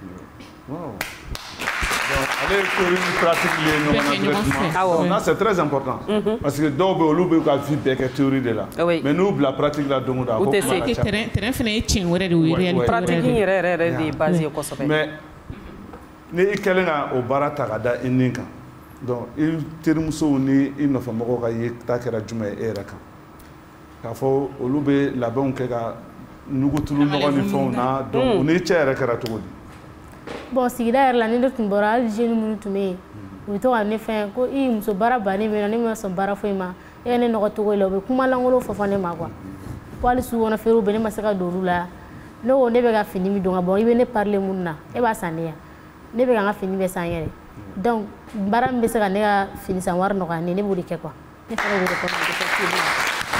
ale ye théorie ni pratique lié ɲɔgɔn na directement non c'est très important parce que dɔw bɛ olu bɛ ka vie bɛɛ kɛ théorie de la mais n'u bila pratique la don o don a ko kuma ka ca terrain fana ye tiɲɛ wɛrɛ de ye réalité pratique in yɛrɛ yɛrɛ yɛrɛ de ye base ye kosɛbɛ mais ni i kɛlen ka o baara ta ka da i nin kan donc i terimusow ni i nɔfɛmɔgɔw ka yeta kɛra jumɛn ye e yɛrɛ kan k'a fɔ olu bɛ labɛnw kɛ ka ɲugutulu nɔgɔ ni fɛnw na donc u ni cɛ yɛrɛ kɛra cogo di. bon sigida yɛrɛ la ni ne tun bɔra hali jeune minnu tun bɛ yen u bɛ to ka ne fɛn ko i muso baara bannen bɛ na ne ma sɔn baara foyi ma e ye ne nɔgɔ cogo la u bɛ kuma lankolon fɔ fɔ ne ma quoi ko hali sugu kɔnɔ feerew bɛ ne ma se ka don olu la ne ko ne bɛ ka fini min don ka bɔ i bɛ ne parler minnu na e b'a san ne ya ne bɛ ka n ka fini bɛɛ san yɛrɛ donc baara min bɛ se ka ne ka fini san wari nɔgɔya ne ne b'o de kɛ quoi ne fana b'o de kɛ.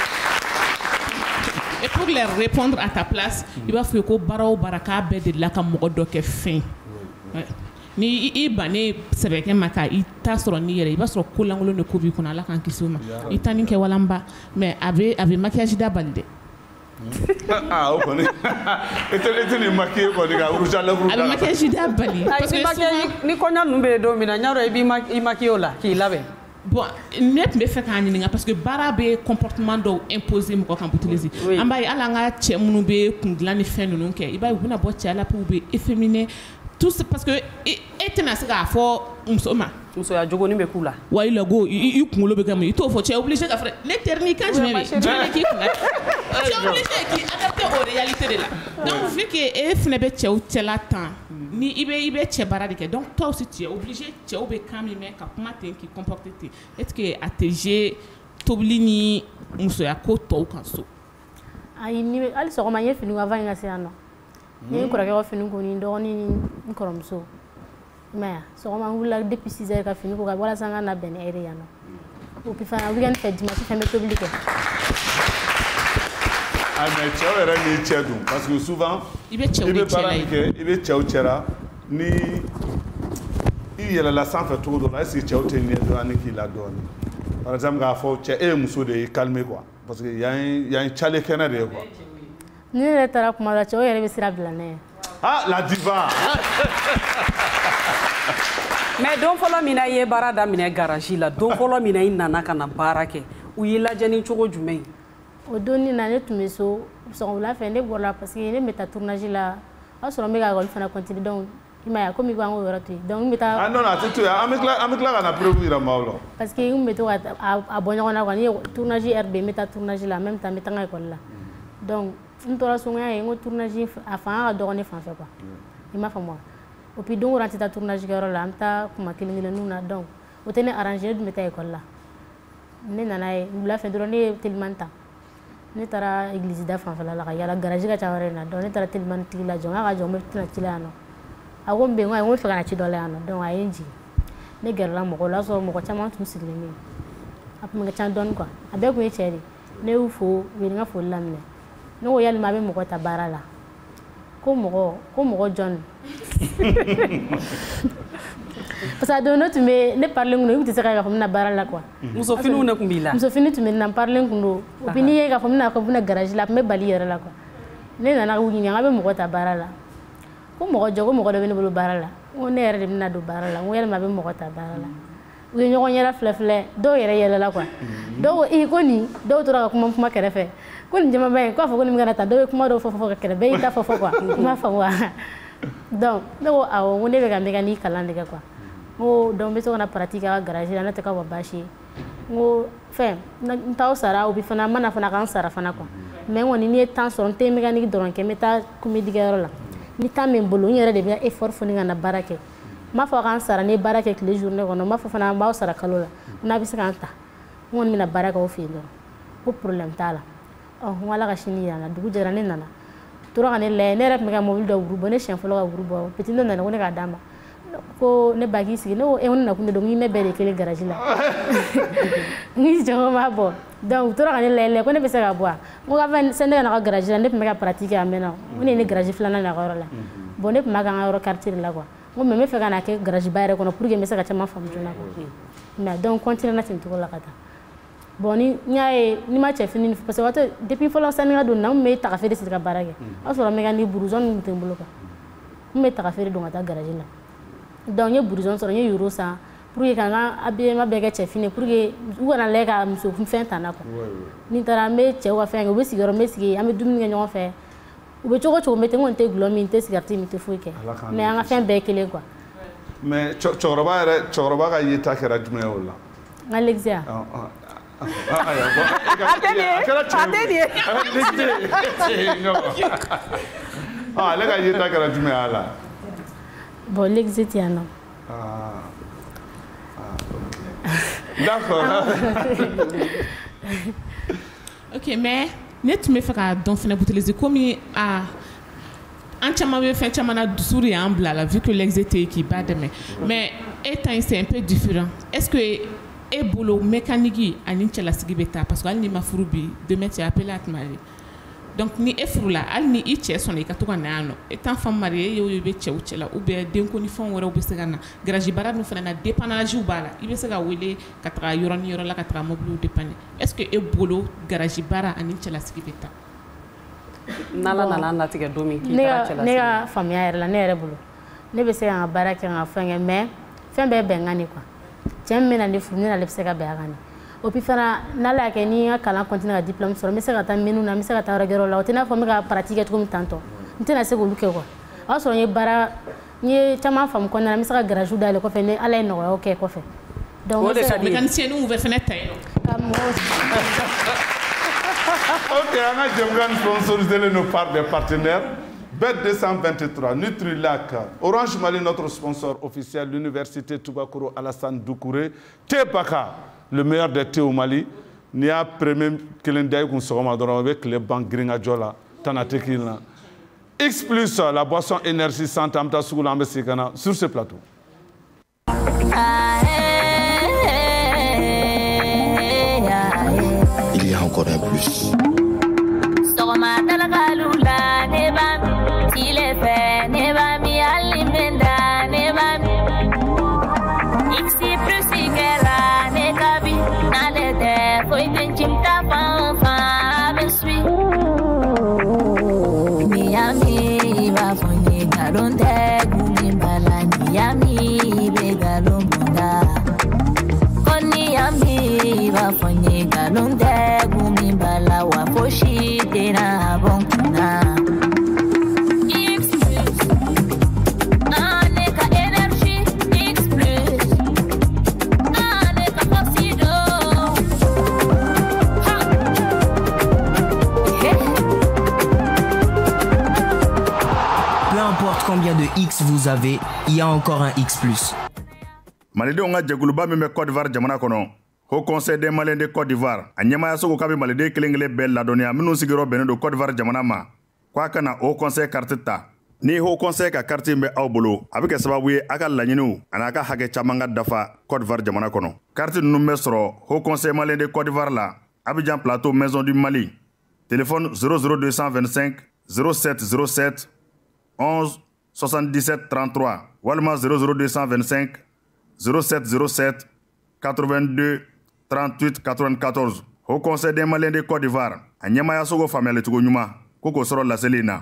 Et pour leur répondre à ta place, il va falloir que baara o baara k'a bɛɛ delila ka mɔgɔ dɔ kɛ fɛn ni i bannen sɛbɛkɛ ma ka i ta sɔrɔ n'i yɛrɛ i b'a sɔrɔ ko lankolon de ko b'i kɔnɔ Ala k'an kisi o ma i ta nin kɛ walanba mais a bɛ a bɛ maquillage da bali dɛ. Ah o kɔni e tɛ e tɛ nin maquiller kɔni ka rouge à lèvres a bɛ maquillage da bali. parce que ni kɔɲɔ ninnu bɛ don min na n y'a dɔn i b'i maquiller o la k'i labɛn. Bon ne tun bɛ fɛ k'a ɲininka parce que baara bɛ comportement dɔw imposer mɔgɔ kan Boutelezi an b'a ye hali an ka cɛ minnu bɛ kun dilan ni fɛn ninnu kɛ i b'a ye u bɛna bɔ cɛya la pour u bɛ efféminer tout parce que e tɛna se k'a fɔ muso ma musoya jogonin bɛ k'u la wa i lago i kunkolo bɛ kɛ mun i t'o fɔ cɛ est obligé ka fɔ ne terni kan jumɛn bɛ jumɛn k'i kunna cɛ est obligé k'i adapter au réalité de la donc vu que e fana bɛ cɛw cɛla tan ni i bɛ i bɛ cɛ baara de kɛ donc toi aussi tu es obligé cɛw bɛ kan min mɛn ka kuma ten k'i comporter ten est-ce que a tɛ jouer tobili ni musoya ko tɔw kan so. ayi ni hali sɔgɔma n ye fini avant n ka se yan nɔ n ye n kɔrɔkɛ ka fini ko ni n dɔgɔnin ni n kɔrɔmuso i m'a ye sɔgɔma n wulila depuis six heures ka fini ko ka walasa n ka na bɛn ni heure yan nɔ o puis fana weekend fɛ dimanche fɛn bɛ tobili kɛ. Ah mais cɛw yɛrɛ n'i cɛ dun parce que souvent i bɛ cɛw de cɛ la i bɛ baara min kɛ i bɛ cɛw cɛla ni i yɛlɛla sanfɛ cogo dɔ la est-ce que cɛw tɛ ɲɛ dɔn ani k'i la dɔɔnin par exemple k'a fɔ cɛ e ye muso de ye calmer quoi parce que yan yan cale kɛnɛ de ye quoi. ni ne yɛrɛ taara kuma la cɛw yɛrɛ bɛ sira bila ne ye. ah la diva. mais don fɔlɔ min na i ye baara daminɛ garage la don fɔlɔ min na i nana ka na baara kɛ u y'i lajɛ ni cogo jumɛn. o donni na ne tun bɛ so sɔgɔmada fɛ ne bɔra parce que ne bɛ taa tournage la o y'a sɔrɔ n bɛ ka école fana continuer donc i m'a ye komi i ko an k'o yɔrɔ to yen donc n bɛ taa. ah non non a tɛ to yen an bɛ tila an bɛ tila ka na preuve yira maaw la. parce que n bɛ to ka a bɔ ɲɔgɔn na quoi ni ye tournage heure bɛ n bɛ taa tournage la en même temps n bɛ taa n ka école la donc n tora so n y'a ye n ko tournage a fanga ka dɔgɔ ne fan fɛ quoi i m'a faamu wa et puis don o don an tɛ taa tournage kɛyɔrɔ la an bɛ taa kuma kelen kelenninw na donc o tɛ ne arranger ne dun bɛ taa école la ne nana ye wula fɛ dɔrɔn ne ye telimani ta. ne taara église da fanfɛla la ka yala garage ka ca wɛrɛ in na donc ne taara telimani tigi la jɔ n k'a ka jɔ n bɛ tɛna ci la yan nɔ a ko n bɛ n ko n bɛ fɛ ka na ci dɔ la yan nɔ donc a ye n jigin ne gɛrɛla mɔgɔw la o y'a sɔrɔ mɔgɔ caman tun sigilen bɛ yen a tun ka ca dɔɔnin quoi a bɛɛ tun ye cɛ de ne y'u fo u ye n ka foli laminɛ ne ko yalima a bɛ mɔgɔ ta baara la ko mɔgɔ ko mɔgɔ jɔn parce que a don ne tun bɛ ne parilen kun don i tun tɛ se ka fɔ n bɛna baara la quoi. musofiniw de tun b'i la. musofini tun bɛ n na n parilen kun don et puis n'i ye k'a fɔ n bɛna ko n bɛna garage la a tun bɛ bali yɛrɛ la quoi ne nana u ɲininka n k'a bɛ mɔgɔ ta baara la ko mɔgɔ jɔ ko mɔgɔ dɔ bɛ ne bolo baara la n ko ne yɛrɛ de bɛna don baara la n ko yalima a bɛ mɔgɔ ta baara la u ye ɲɔgɔn yɛrɛ filɛ filɛ dɔw yɛrɛ yɛlɛla quoi dɔw ko i ko nin dɔw tora ka kuma kuma kɛrɛfɛ ko nin jama ba in k'a fɔ ko nin bɛ ka na ta dɔw ye kuma dɔw fɔ fɔ ka kɛrɛ bɛɛ y'i ta fɔ fɔ quoi i m'a faamu wa donc ne ko awɔ n ko ne bɛ ka mécanique kalan de kɛ quoi n ko donc n bɛ se ka na pratique kɛ a ka garage la ne tɛ ka bɔ baasi ye n ko fɛn n t'aw sara o bi fana n mana fana k'an sara fana quoi mais n kɔni n'i ye temps sɔrɔ n tɛ mécanique dɔrɔn kɛ n bɛ taa comédie kɛyɔrɔ la ni temps bɛ n bolo n yɛrɛ de bɛ effort foni ka na baara kɛ n m'a fɔ k'an sara ni baara kɛ tile journée kɔnɔ n m'a fɔ fana an b'aw sara kalo la n'a bɛ se k'an ta n kɔni bɛna baara kɛ o fɛ yen dɔrɔn ko problème t'a la ɔ n ko Ala ka sini yira n na dugu jɛra ne nana tora ka ne layɛ ne yɛrɛ tun bɛ ka mobili dɔ wuru bɔ ne siɲɛ fɔlɔ ka wuru bɔ petit dɔ nana ko ne k'a d'a ma ko ne ba k'i sigi ne ko e ko ne nakun de don n ne bɛɛ de kelen garage la n k'i jɔ ko n b'a bɔ donc u tora ka ne layɛ layɛ ko ne bɛ se ka bɔ a n ko ka fɛn sani ne ka na ka garage la ne tun bɛ ka pratique kɛ a mɛnna o ne ye ne garage filanan na ka yɔrɔ la bon ne tun b'a kɛ an ka yɔrɔ quartier de la quoi n ko mais n bɛ fɛ ka na kɛ garage ba yɛrɛ kɔnɔ pour que n bɛ se ka caman faamu joona quoi mais donc continuer na ten cogo la ka taa bon ni n y'a ye ni ma cɛ fini parce que waati depuis fɔlɔ sani n ka don na n tun bɛ taga feere siri ka baara kɛ o y'a sɔrɔ mécanique blouson ninnu tɛ n bolo quoi n bɛ taga feere don ka taa garage la donc n ye blouson sɔrɔ n ye euro san pour que ka n ka habillement bɛɛ kɛ cɛ fini pour que u kana lajɛ ka muso fɛn ta n na quoi ni n taara n bɛ cɛw ka fɛn kɛ u bɛ sigi yɔrɔ n bɛ sigi an bɛ dumuni kɛ ɲɔgɔn fɛ u bɛ cogo cogo n bɛ ten n kɔni tɛ gulɔ min n tɛ cigarette min n tɛ foyi kɛ mais an ka fɛn bɛɛ ye kelen quoi. mais cɛkɔrɔba yɛrɛ cɛkɔrɔba ka yeta kɛra jumɛn ye o la. n ka lexiya. ale ka yeta kɛra jumɛn ye a la. bon l'exi tɛ yan nɔ. d'accord. ok mais ne tun bɛ fɛ ka dɔn fana Boutelezi komi a an caman bɛ fɛn caman na dusu de y'an bila la vu que l'exi tɛ yen k'i ba dɛmɛ mais e ta in c'est un peu différent est-ce que e bolo mécanique ani cɛlasigi bɛ taa parce que hali n'i ma furu bi demain tu es appelé à te marier. donc ni e furula hali ni i cɛ sɔnna i ka to ka na yan nɔ e t'an fa marié e y'o bɛ cɛw cɛ la ou bien denko ni fɛn wɛrɛw bɛ se ka na garage baara dun fana na dépannage b'a la i bɛ se ka wele ka taga yɔrɔ ni yɔrɔ la ka taga mobile dépanner est ce que e bolo garage baara ani cɛlasigi bɛ ta n'ala nana an latigɛ don min k'i taara cɛlasigi ne ka faamuya yɛrɛ la ne yɛrɛ bolo ne bɛ se ka n ka baara kɛ ka fɛn kɛ mais fɛn bɛɛ bɛnkan de quoi cɛ min bɛna ne furu ne n'ale bɛ se ka bɛn a kan de o puis fana n'ala y'a kɛ ni n ka kalan continue ka diplôme sɔrɔ n bɛ se ka taa menu na n bɛ se ka taa yɔrɔ la o tɛ n'a fɔ n bɛ ka pratique kɛ cogo min tantɔ n tɛna se k'olu kɛ quoi o y'a sɔrɔ n ye baara n ye caman faamu kɔnɔna na n bɛ se ka garage dayɛlɛ kɔfɛ ni ala ye nɔgɔyaw kɛ kɔfɛ donc o de ka di mécanicienninw bɛ fana ta yen nɔ Ok, on a Djemgan sponsorisé nos par des partenaires. B E T deux cent vingt-trois, Nutrilac, Orange Mali, notre sponsor officiel, l'Université Toubakoro Alassane Doucouré, Tebaka, le meilleur des thés au Mali. N'y a premier calendrier qu'on se remet avec les banques Gringadjola, Tanatekila. X plus, la boisson énergisante, Amta Sougoula Messikana, sur ce plateau. Il y a encore un plus. Combien de X vous avez, il y a encore un X plus. Malidenw ka jɛkuluba min bɛ Côte d'Ivoire jamana kɔnɔ, Haut Conseil des Maliens de Côte d'Ivoire, a ɲɛmayasogo k'a bɛ maliden kelen kelen bɛɛ ladɔnniya minnu sigiyɔrɔ bɛnnen don Côte d'Ivoire jamana ma, k'a ka na Haut Conseil carte ta. Ni Haut Conseil ka carte in bɛ aw bolo, a bɛ kɛ sababu ye a ka laɲiniw an'a ka hakɛ caman ka dafa Côte d'Ivoire jamana kɔnɔ. Carte ninnu bɛ sɔrɔ Haut Conseil Malien de Côte d'Ivoire la, Abidjan Plateau Maison du Mali. Téléphone zéro zéro deux cent vingt-cinq zéro sept zéro sept onze soixante-dix-sept trente-trois walima zéro zéro deux cent vingt-cinq zéro sept zéro sept quatre-vingt-deux trente-huit quatre-vingt-quatorze. Haut Conseil des Maliens de Côte d'Ivoire a ɲɛmayasogo faamuyalicogo ɲuman ko k'o sɔrɔ laseli in na.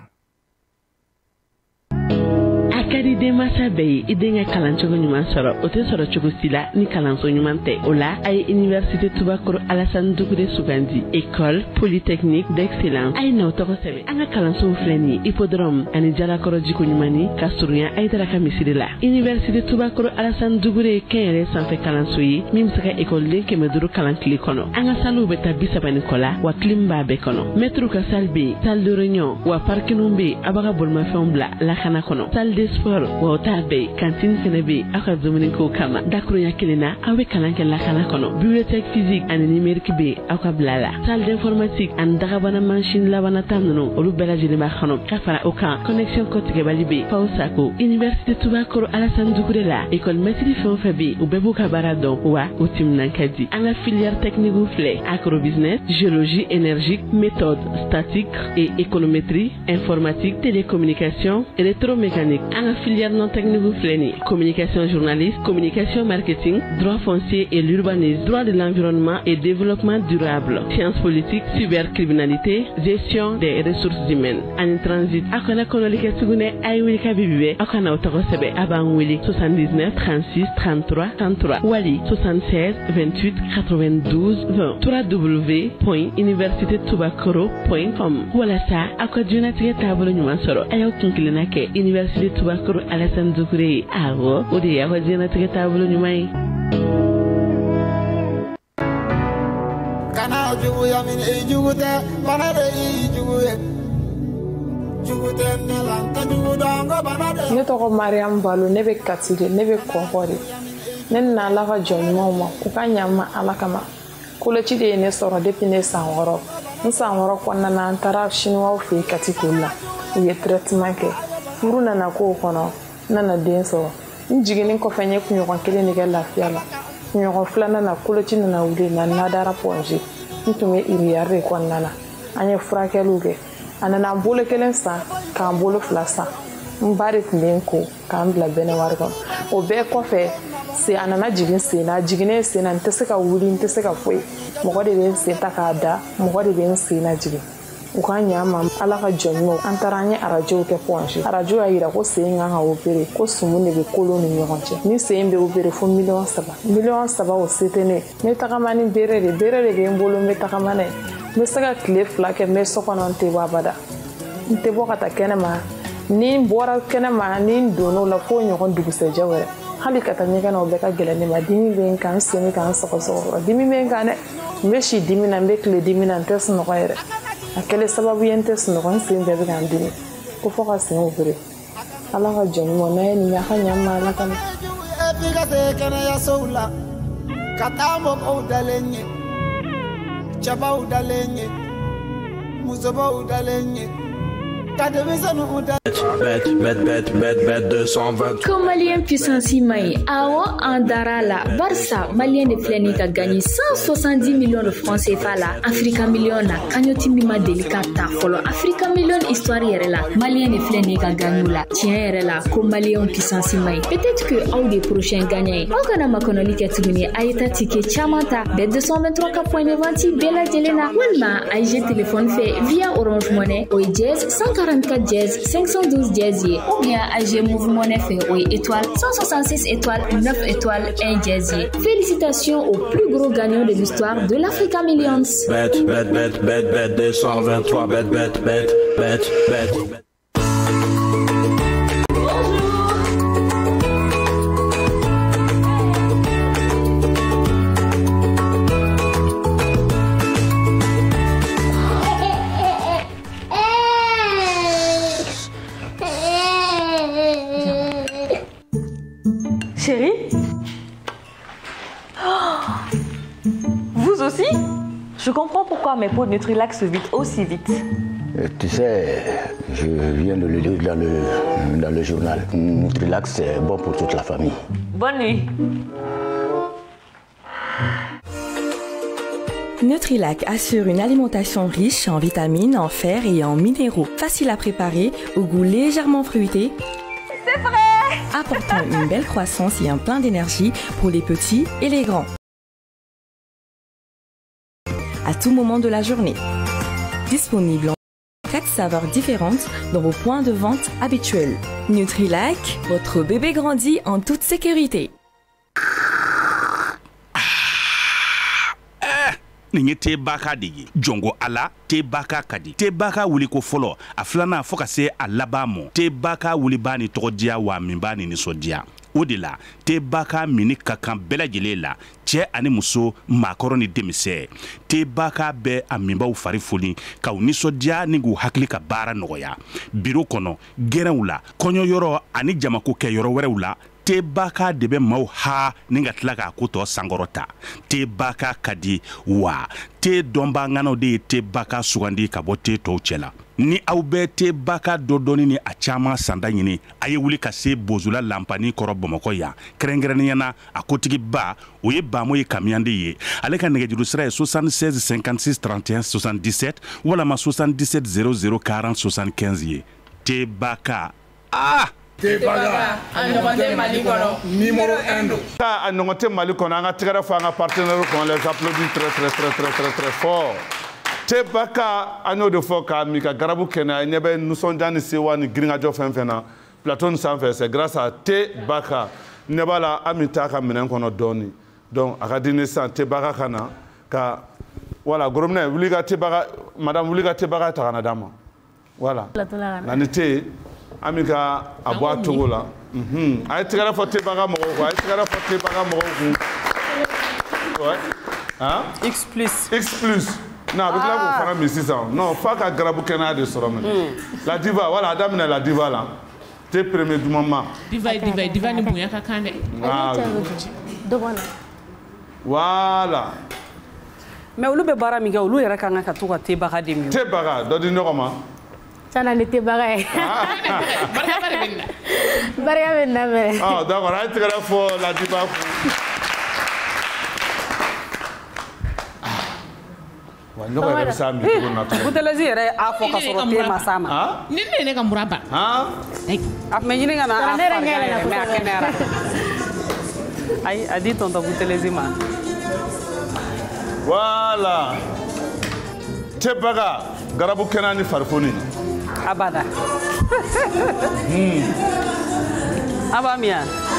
Akadi denmansa bɛɛ ye i den ka kalancogo ɲuman sɔrɔ o tɛ sɔrɔ cogo si la ni kalanso ɲuman tɛ o la a ye Université Toubakoro Alassane Doucouré sugandi école polytechnique d'excellence a ye n'aw tɔgɔ sɛbɛn an ka kalansow filɛ nin ye hippodrome ani jalakɔrɔ jiko ɲumani ka surunya Aïdara ka misiri la. Université Toubakoro Alassane Doucouré ye kɛnyɛrɛ sanfɛ kalanso ye min bɛ se ka écoleden kɛmɛ duuru kalan tile kɔnɔ an ka saliw bɛ taa bi saba ni kɔ la wa clim b'a bɛɛ kɔnɔ mɛtiriw ka salle bɛ yen salle de réunion wa parkinw bɛ yen aw b'a ka bolimafɛnw bila lakana kɔnɔ salle de sport wa o t'a bɛɛ ye cantine fɛnɛ bɛ yen aw ka dumunikow kama dakurunya kelen na aw bɛ kalan kɛ lakana kɔnɔ bibliothèque physique ani numérique bɛ yen aw ka bila la salle d'informatique ani dagabana mansin labana ta ninnu olu bɛɛ lajɛlen b'a kɔnɔ ka fara o kan connexion kɔtigɛbali bɛ yen faw sako Université Toubakoro Alassane Doucouré la école maîtrise fɛn o fɛn bɛ yen u bɛɛ b'u ka baara dɔn wa u timinan ka di an ka filière technique filɛ agrobusiness géologie énergique méthode statique et économétrie informatique télécommunication électromécanique an ka filière non technique filɛ communication journaliste communication marketing droit foncier et l'urbanisme droit de l'environnement et développement durable sciences politiques cybercriminalité gestion des ressources humaines ani transit a kana kɔnɔli kɛ tuguni a ye wuli ka bibi bɛ aw kana o tɔgɔ sɛbɛn a b'an wele soixante-dix-neuf trente-six trente-trois trente-trois wali soixante-seize vingt-huit quatre-vingt-douze vingt w w w point université toubakoro point com walasa aw ka diɲɛnatigɛ taabolo ɲuman sɔrɔ a y'aw kunkilenna kɛ Université Toubakoro Alassane Doucouré awɔ o de y'aw ka diɲɛnatigɛ taabolo ɲuman ye. Kana jugu ya min e jugu tɛ bana de i jugu ye jugu tɛ ne la n tɛ jugu dɔn ko bana de. Ne tɔgɔ Mariam Balo ne bɛ Kati de ne bɛ Kɔnkɔ de ne nana Ala ka jɔn ɲumanw ma u ka ɲa n ma Ala kama koloci de ye ne sɔrɔ depuis ne san wɔɔrɔ n san wɔɔrɔ kɔnɔna na n taara chinois fɛ yen Kati k'olu la u ye traitement kɛ furu nana k'o kɔnɔ n nana den sɔrɔ n jiginni kɔfɛ n ye kunɲɔgɔn kelen de kɛ lafiya la kunɲɔgɔn filanan na koloci nana wuli na nadara pɔnze n tun bɛ iriyari de kɔnɔna na an ye furakɛliw kɛ a nana n bolo kelen san k'an bolo fila san n ba de tun bɛ n ko k'an bila bɛnɛ wari kɔnɔ o bɛɛ kɔfɛ se a nana jigin sen na a jiginnen sen na n tɛ se ka wuli n tɛ se ka foyi mɔgɔ de bɛ n sen ta k'a da mɔgɔ de bɛ n sen na jigin u ka ɲɛ an ma ala ka jɔn ɲumanw an taara an ye arajow kɛ pɔnze arajo y'a yira ko sen kan ka opere ko sumu de bɛ kolon ni ɲɔgɔn cɛ ni sen bɛ opere fo miliyɔn saba miliyɔn saba o se tɛ ne n bɛ tagama ni bere de bere de bɛ n bolo n bɛ tagama n'a ye n bɛ se ka tile fila kɛ n bɛ so kɔnɔ n tɛ bɔ abada n tɛ bɔ ka taa kɛnɛma ni n bɔra kɛnɛma ni n donn'o la fo ɲɔgɔn dugusɛjɛ wɛrɛ hali ka taa ɲɛgɛn na o bɛɛ ka gɛlɛn ne ma dimi bɛ n kan n sen bɛ ka n sɔgɔsɔgɔ dimi bɛ n kan dɛ n bɛ si dimi na n bɛ tile dimi na n tɛ sunɔgɔ yɛrɛ a kɛlen sababu ye n tɛ sunɔgɔ n sen bɛɛ bɛ ka n dimi ko fo ka sen opere ala ka jɔn ɲuman n'a ye nin a ka ɲa n ma ala kama. f'i ka se kɛnɛyasow la ka taa mɔgɔw dalen ye cɛbaw dalen ye musobaw dalen ye ka denmisɛnninw dalen. Bête, bête, bête, bête, bête deux cent vingt. Comme malien puissance maï, awo andara la Barça malien de fleni ka gagné cent soixante-dix millions de francs C F A la Africa million na kanyoti mima delicata folo Africa million histoire yere la malien de fleni ka gagné la tien yere la comme malien puissance maï. Peut-être que au des prochains gagnants on kana makonoli ketuguni ayeta ticket chamanta de deux cent vingt-trois ka point de vente bela jelena walma A I G téléphone fait via Orange Money au jazz cent quarante-quatre jazz cinq cent douze jazzy ou bien A G Move Money fait oui étoile cent soixante-six étoiles neuf étoiles un jazzy. Félicitations au plus gros gagnant de l'histoire de l'Africa Millions. Bête, bête, bête, bête, bête deux cent vingt-trois, bête, bête, bête, bête, bête, bête. Chérie? Oh, vous aussi? Je comprends pourquoi mes pots de Nutrilak se vident aussi vite. Et tu sais, je viens de le lire dans le, dans le journal. Nutrilak, c'est bon pour toute la famille. Bonne nuit. Nutrilak assure une alimentation riche en vitamines, en fer et en minéraux. Facile à préparer, au goût légèrement fruité. C'est vrai! Apportant une belle croissance et un plein d'énergie pour les petits et les grands. À tout moment de la journée. Disponible en quatre saveurs différentes dans vos points de vente habituels. Nutrilak, votre bébé grandit en toute sécurité. Ninge te baka digi jongo ala te baka kadi te baka wuli ko folo a filana fo ka se a labamo te baka wuli bani togodia wa min bani ni sodia o de la te baka mini ka kan bɛɛ lajɛlen la cɛ ani muso maakɔrɔ ni denmisɛn te baka bɛ a minbaw fari foni ka u nisɔndiya ni k'u hakili ka baara nɔgɔya biro kɔnɔ gɛrɛnw la kɔɲɔyɔrɔ ani jamako kɛ yɔrɔ wɛrɛw la te baka de bɛ maaw ha ni ka tila k'a ko tɔ sankɔrɔta te baka ka di wa te dɔnbaganaw de ye te baka sugandi ka bɔ te tɔw cɛla ni aw bɛ te baka dɔ dɔɔni ni a caman sanda ɲini a ye wuli ka se bozula lampani kɔrɔ bamakɔ yan kɛrɛnkɛrɛnnenya na a kotigi ba o ye bamo ye kamiyande ye ale ka nɛgɛjuru sira ye soixante-seize cinquante-six trente et un soixante-dix-sept walama soixante-dix-sept zéro zéro quarante soixante-quinze ye te baka ah te baka a ɲɔgɔn tɛ Mali kɔnɔ numéro un don. A ɲɔgɔn tɛ Mali kɔnɔ an ka tɛgɛrɛ fɔ an ka partenaires kɔnɔ les applaudit très très très très très très fort. te baka an y'o de fɔ ka mi ka garabu kɛnɛ ɲɛ bɛ nisɔndiya ni sewa ni girinkajɔ fɛn fɛn na plateau nin sanfɛ c'est grâce à te baka ɲɛ b'a la an mi taa ka minɛn kɔnɔ dɔɔni donc a ka di ne sisan te baka ka na ka voilà goromina wuli ka te baka madame wuli ka te baka ta ka na d'a ma voilà na ni te ami ka a bɔ a togo la a ye tɛgɛrɛ fɔ te baka mɔgɔw kun a ye tɛgɛrɛ fɔ te baka mɔgɔw kun X plus X plus non a bɛ tila k'o fana min sisan non f'a ka garabu kɛnɛya de sɔrɔ mɛ la diva voilà a daminɛ la diva la te premier duman ma diva diva diva ni bonya ka kan dɛ voilà mais olu bɛ baara min kɛ olu yɛrɛ kan ka to ka te baka de min te baka dɔ di ɲɔgɔn ma Sana ni te baka ye barika bɛ na mɛ ah d'accord a ye tɛgɛrɛ fɔ la diva kun ne ko yɛrɛ bɛ se a min cogo na tuguni. Butelezi yɛrɛ a fɔ ka sɔrɔ te ma s'a ma. Ni ne ye ne ka mura ban. A tun bɛ ɲini ka na a farigan yɛrɛ mais a kɛnɛyara. Ayi a di tonton Butelezi ma. Voilà. Tebaga garabu kɛnɛ ni farifoni. Abada. Aba miya.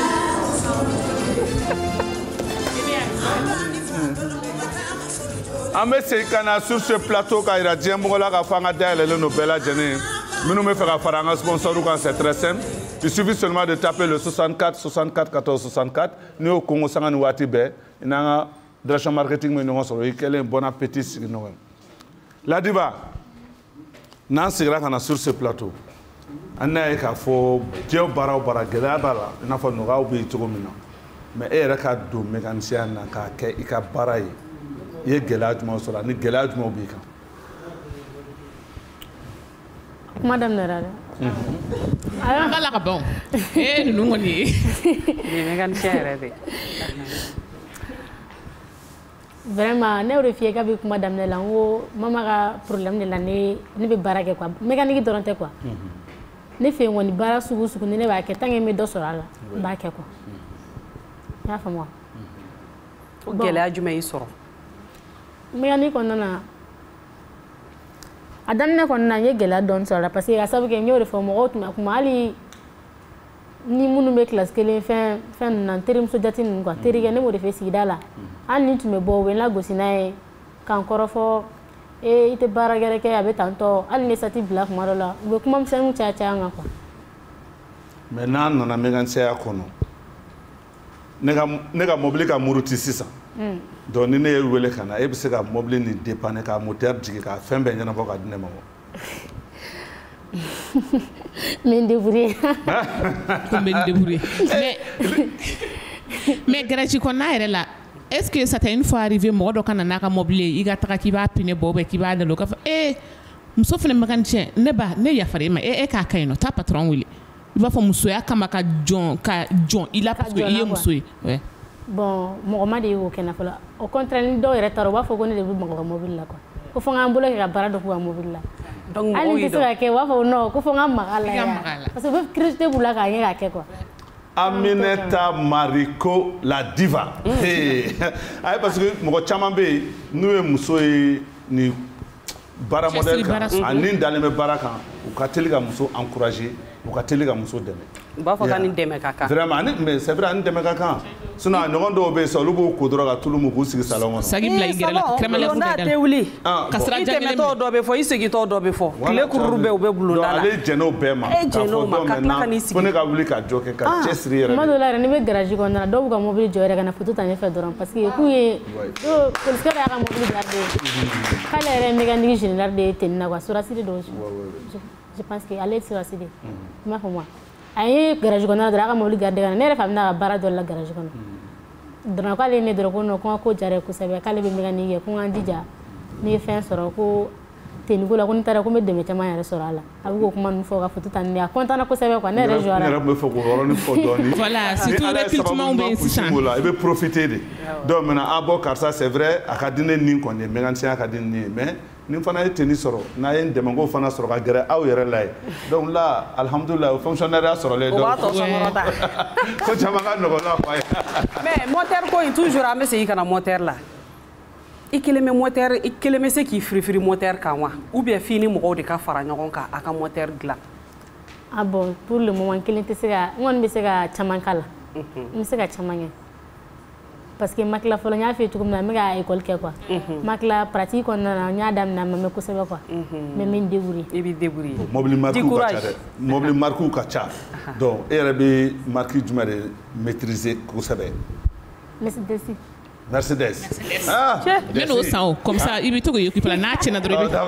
An bɛ segin ka na sur ce plateau ka yira diɲɛ mɔgɔ la k'a fɔ an ka dayɛlɛlen don bɛɛ lajɛlen minnu bɛ fɛ ka fara an ka sponsors kan c'est très simple. Il suffit seulement de taper le soixante-quatre soixante-quatre quatorze soixante-quatre n'i y'o kongo sanga ni waati bɛɛ i n'an ka direction marketing bɛ ɲɔgɔn sɔrɔ i kɛlen bon appétit sigi ɲɔgɔn ye. Ladiba n'an seginna ka na sur ce plateau an n'a ye k'a fɔ diɲɛ baara o baara gɛlɛya b'a la i n'a fɔ nɔgɔyaw bɛ yen cogo min na mais e yɛrɛ ka don mécanicien na k'a kɛ i ka baara ye i ye gɛlɛya jumɛn sɔrɔ ni gɛlɛya jumɛn b'i kan. Kuma daminɛra dɛ. An b'a la ka ban ee ninnu kɔni ye. Nin ye mécanicien yɛrɛ de. Vraiment ne y'o de f'i ye kabini kuma daminɛ la n ko mama ka problème de la ne ne bɛ baara kɛ quoi mécanique dɔrɔn tɛ quoi. Ne fɛ yen kɔni baara sugu sugu ni ne b'a kɛ tant que n bɛ dɔ sɔrɔ a la n b'a kɛ quoi. I y'a faamu wa. O gɛlɛya jumɛn y'i sɔrɔ. Mécanique kɔnɔna na a daminɛ kɔnɔna na n ye gɛlɛya dɔɔni sɔrɔ a la parce que ka sababu kɛ n y'o de fɔ mɔgɔw tun bɛ kuma hali ni minnu bɛ classe kelen fɛn fɛn ninnu na n terimuso jate ninnu quoi terikɛ ne b'o de fɛ sigida la hali ni tun bɛ bɔ u bɛ n lagosi n'a ye k'an kɔrɔfɔ ee i tɛ baara gɛrɛ kɛ a bɛ tan tɔ hali ni sati bila kuma dɔ la u bɛ kuma misɛnninw caya caya an kan quoi. Mais n'an nana mécaniciya kɔnɔ ne ka ne ka mobili ka muruti sisan. Donc ni ne ye wele ka na e bɛ se ka mobili ni dépanner ka moteur jigin ka fɛn bɛɛ ɲɛnabɔ ka di ne ma wa. N bɛ n débrouiller. Ko n bɛ n débrouiller mais mais garage kɔnɔna yɛrɛ la est-ce que ça t'est une fois arrivé mɔgɔ dɔ ka na n'a ka mobili ye i ka taga k'i b'a pine bɔ ou bien k'i b'a dalo k'a fɔ ee muso fana mécanicien ne ba ne yafara e ma e k'a ka ɲi nɔ taa patron wele i b'a fɔ musoya kama ka jɔn ka jɔn i la parce que i ye muso ye. Bon mɔgɔ ma de y'o kɛ na fɔlɔ au contraire ni dɔw yɛrɛ taara u b'a fɔ ko ne de bɛ mɔgɔ ka mobili la quoi ko fɔ n k'an bolo kɛ ka baara dɔ k'u ka mobili la. Donc hali ni tɛ se ka kɛ u b'a fɔ non ko fɔ n ka maga la yan parce que u bɛ curiosité b'u la k'a ɲɛ k'a kɛ quoi. Aminata Mariko la diva. Ayi parce que mɔgɔ caman bɛ yen n'u ye muso ye ni baara modèle kan ani dalen bɛ baara kan u ka teli ka muso encourager u ka teli ka muso dɛmɛ. U b'a fɔ k'ani dɛmɛ ka kan. Vraiment ani mais c'est vrai ani dɛmɛ ka kan sinon a ɲɔgɔn dɔw bɛ yen sa olu b'o ko dɔrɔn ka tulu mu k'u sigi salon kɔnɔ. Sagi bila i gɛrɛ la crème lèvre n'a tɛ wuli ka sira jan kelen tɔ dɔ bɛ fɔ i segintɔ dɔ bɛ fɔ tile kururu bɛ u bɛ bulonda la. Ale jɛn'o bɛɛ ma k'a fɔ dɔw maintenant ko ne ka wuli ka jɔ kɛ ka cɛsiri yɛrɛ. Tuma dɔw la yɛrɛ ni bɛ garage kɔnɔna na dɔw b'u ka mobili jɔ yɛrɛ ka na photo ta ne fɛ dɔrɔn parce que k'u ye polisikɛ y'a ka mobili garder k'ale yɛrɛ ye mécanique général de ye tenni na quoi Sorasi de don je pense que ale ye Sorasi de i m'a faamu wa. A ye garage kɔnɔna dɔrɔn a ka mobili garder ka na ne yɛrɛ fa bɛna ka baara dɔ la garage kɔnɔ dɔrɔn k'ale ye ne dɔrɔn ko non ko n ka ko diyara ye kosɛbɛ k'ale bɛ mécanique kɛ ko n ka n jija ni ye fɛn sɔrɔ ko tenni ko la ko ni taara ko n bɛ dɛmɛ caman yɛrɛ sɔrɔ a la a bɛ k'o kuma ninnu fɔ ka photo ta ni ne ye a content na kosɛbɛ quoi ne yɛrɛ joie ra. Ne yɛrɛ tun bɛ fɛ k'o yɔrɔnin fɔ dɔɔnin. Voilà surtout recrutement bɛ yen sisan. I bɛ profiter de donc maintenant a bɔ karisa c'est vrai a ka di ne ni kɔni ye mécanicien ka di ne ye mais ni fana ye tenni sɔrɔ n'a ye n dɛmɛ ko fana sɔrɔ ka gɛrɛ aw yɛrɛ la ye donc là alhamdulilah o fonctionnaire ya sɔrɔlen donc o b'a tɔ sɔnkɔrɔta ko caman ka nɔgɔn n'a fɔ a ye. mais moteur ko in toujours an bɛ segin ka na moteur la i kelen bɛ moteur i kelen bɛ se k'i firifiri moteur kan wa ou bien f'i ni mɔgɔw de ka fara ɲɔgɔn kan a ka moteur dilan. Ah bon pour le moment kelen tɛ se ka n kɔni bɛ se ka caman k'a la n bɛ se ka caman kɛ. Parce que ma tila fɔlɔ n y'a f'i ye cogo min na n bɛ ka école kɛ quoi ma tila pratique kɔnɔna na n y'a daminɛ a ma mɛn kosɛbɛ quoi mais n bɛ n débrouiller. I b'i débrouiller. mobili marque ka ca dɛ mobili marque ka ca donc e yɛrɛ bɛ marque jumɛn de maîtriser kosɛbɛ. Mercedes. Mercedes. Ah, mais n'o san o comme ça i bɛ to k'i occuper la n'a tiɲɛna dɔrɔn i bɛ.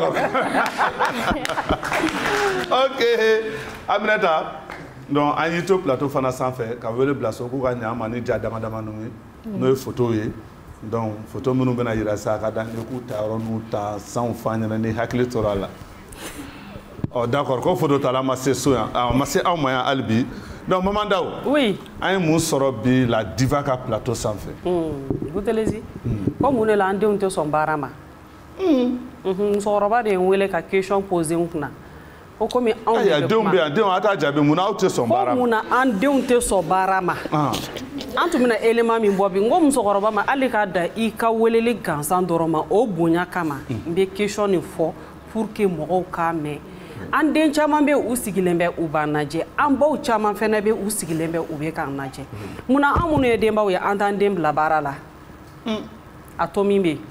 Ok Aminata donc an y'i to plateau fana sanfɛ ka wele bila so k'u ka ɲɛ an ma ni ja dama dama ninnu ye n'o ye photo ye donc photo minnu bɛna yira sa ka d'an ye k'u ta yɔrɔ n'u ta sanw f'an ɲɛna ni hakili tora a la ɔ d'accord ko photo tala ma se so yan a ma se aw ma yan hali bi donc Maman Dawu oui an ye mun sɔrɔ bi la diva ka plateau sanfɛ. Butelezi ko mun de la an denw tɛ sɔn baara ma musokɔrɔba de ye n wele ka question poser n kunna o komi anw de bɛ kuma denw bɛ yan denw a t'a jaabi mun na aw tɛ sɔn baara ma ko mun na an denw tɛ sɔn baara ma an tun bɛna élément min bɔ bi n ko musokɔrɔba ma hali k'a da i ka weleli gansan dɔrɔn ma o bonya kama n bɛ question nin fɔ pour que mɔgɔw k'a mɛn an den caman bɛ u sigilen bɛ u b'an lajɛ an baw caman fana bɛ u sigilen bɛ u bɛ k'an lajɛ munna an minnu ye denbaw ye an t'an den bila baara la a tɔ min bɛ yen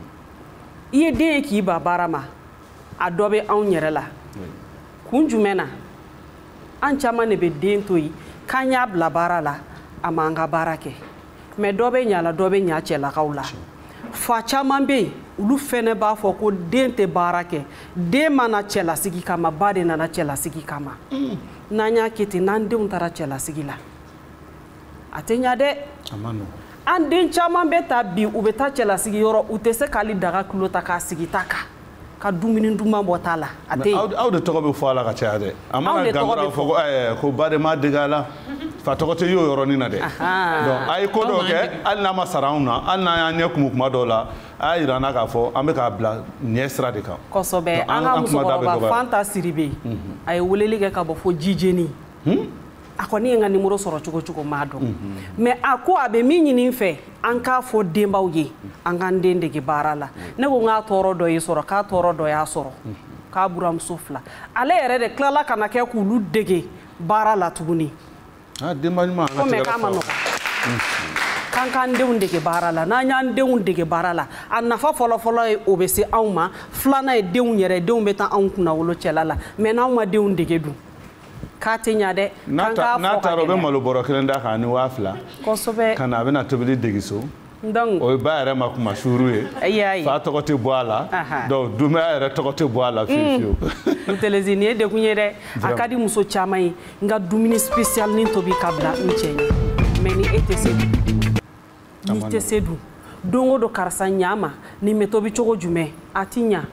i ye den ye k'i ba baara ma a dɔ bɛ anw yɛrɛ la kun jumɛn na an caman de bɛ den to yen k'an y'a bila baara la a m'an ka baara kɛ mɛ dɔ bɛ ɲa la dɔ bɛ ɲa cɛlakaw la fa caman bɛ yen olu fɛnɛ b'a fɔ ko den tɛ baara kɛ den mana cɛlasigi kama ba de nana cɛlasigi kama n'an y'a kɛ ten n'an denw taara cɛlasigi la a tɛ ɲa dɛ an den caman bɛ ta bi u bɛ taa cɛlasigi yɔrɔ u tɛ se k'ale daga kilo ta k'a sigi ta kan ka dumuni duman bɔ t'a la a tɛ yen aw de tɔgɔ bɛ fɔ a la ka caya dɛ a mana gangara fɔ ko ɛɛ ko ba de ma dege a la fa tɔgɔ tɛ y'o yɔrɔnin na dɛ donc a ye ko dɔw kɛ hali n'a ma sara anw na hali n'an y'an ɲɛ kumu kuma dɔw la a y'a yira an na k'a fɔ an bɛ k'a bila ɲɛ sira de kan kosɛbɛ an ka musokɔrɔba Fanta Siribe a ye weleli kɛ ka bɔ fo Jijeni a kɔni ye n ka numéro sɔrɔ cogo cogo m'a dɔn mais a ko a bɛ min ɲini n fɛ an k'a fɔ denbaw ye an k'an den dege baara la ne ko n k'a tɔɔrɔ dɔ y'i sɔrɔ k'a tɔɔrɔ dɔ y'a sɔrɔ k'a buramuso fila ale yɛrɛ de tilala ka na kɛ k'olu dege baara la tuguni denba ɲuman ko mɛ k'a ma nɔgɔ k'an k'an denw dege baara la n'an y'an denw dege baara la a nafa fɔlɔ-fɔlɔ ye o bɛ se anw ma filanan ye denw yɛrɛ denw bɛ taa anw kunna wolo cɛla la mɛ n'anw ma denw dege dun k'a tɛ ɲa dɛ n'a taara o bɛ malo bɔrɔ kelen da kan ni waa fila kosɛbɛ ka na a bɛna tobili degi so donc o ye ba yɛrɛ ma kuma suuru ye fa tɔgɔ tɛ bɔ a la donc dunbaya yɛrɛ tɔgɔ tɛ bɔ a la fiyewu fiyewu Telezi nin ye dekun ye dɛ a ka di muso caman ye n ka dumuni spécial ni tobi ka bila n cɛ ye mais ni e tɛ se dun n'i tɛ se dun don o don karisa ɲa ma nin bɛ tobi cogo jumɛn a ti ɲa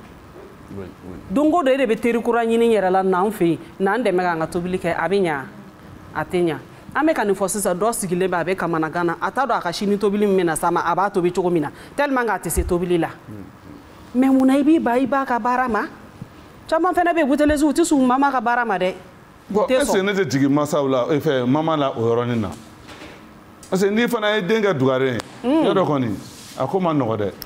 don o don e de bɛ teri kura ɲini yɛrɛ la n'an fɛ yen n'an dɛmɛ k'an ka tobili kɛ a bɛ ɲa a tɛ ɲa an bɛ ka nin fɔ sisan dɔ sigilen bɛ a bɛ kamanagan na a t'a dɔn a ka sini tobili min bɛna s'a ma a b'a tobi cogo min na tellement que a tɛ se tobili la mais munna i b'i ba i b'a ka baara ma caman fana bɛ yen Buthelezi u tɛ sɔn mama ka baara ma dɛ bon est ce que ne tɛ jigin masaw la fɛ mama la o yɔrɔnin na parce que n'i fana ye den kɛ dugaren ye yɔrɔ kɔni a ko ma nɔgɔ dɛ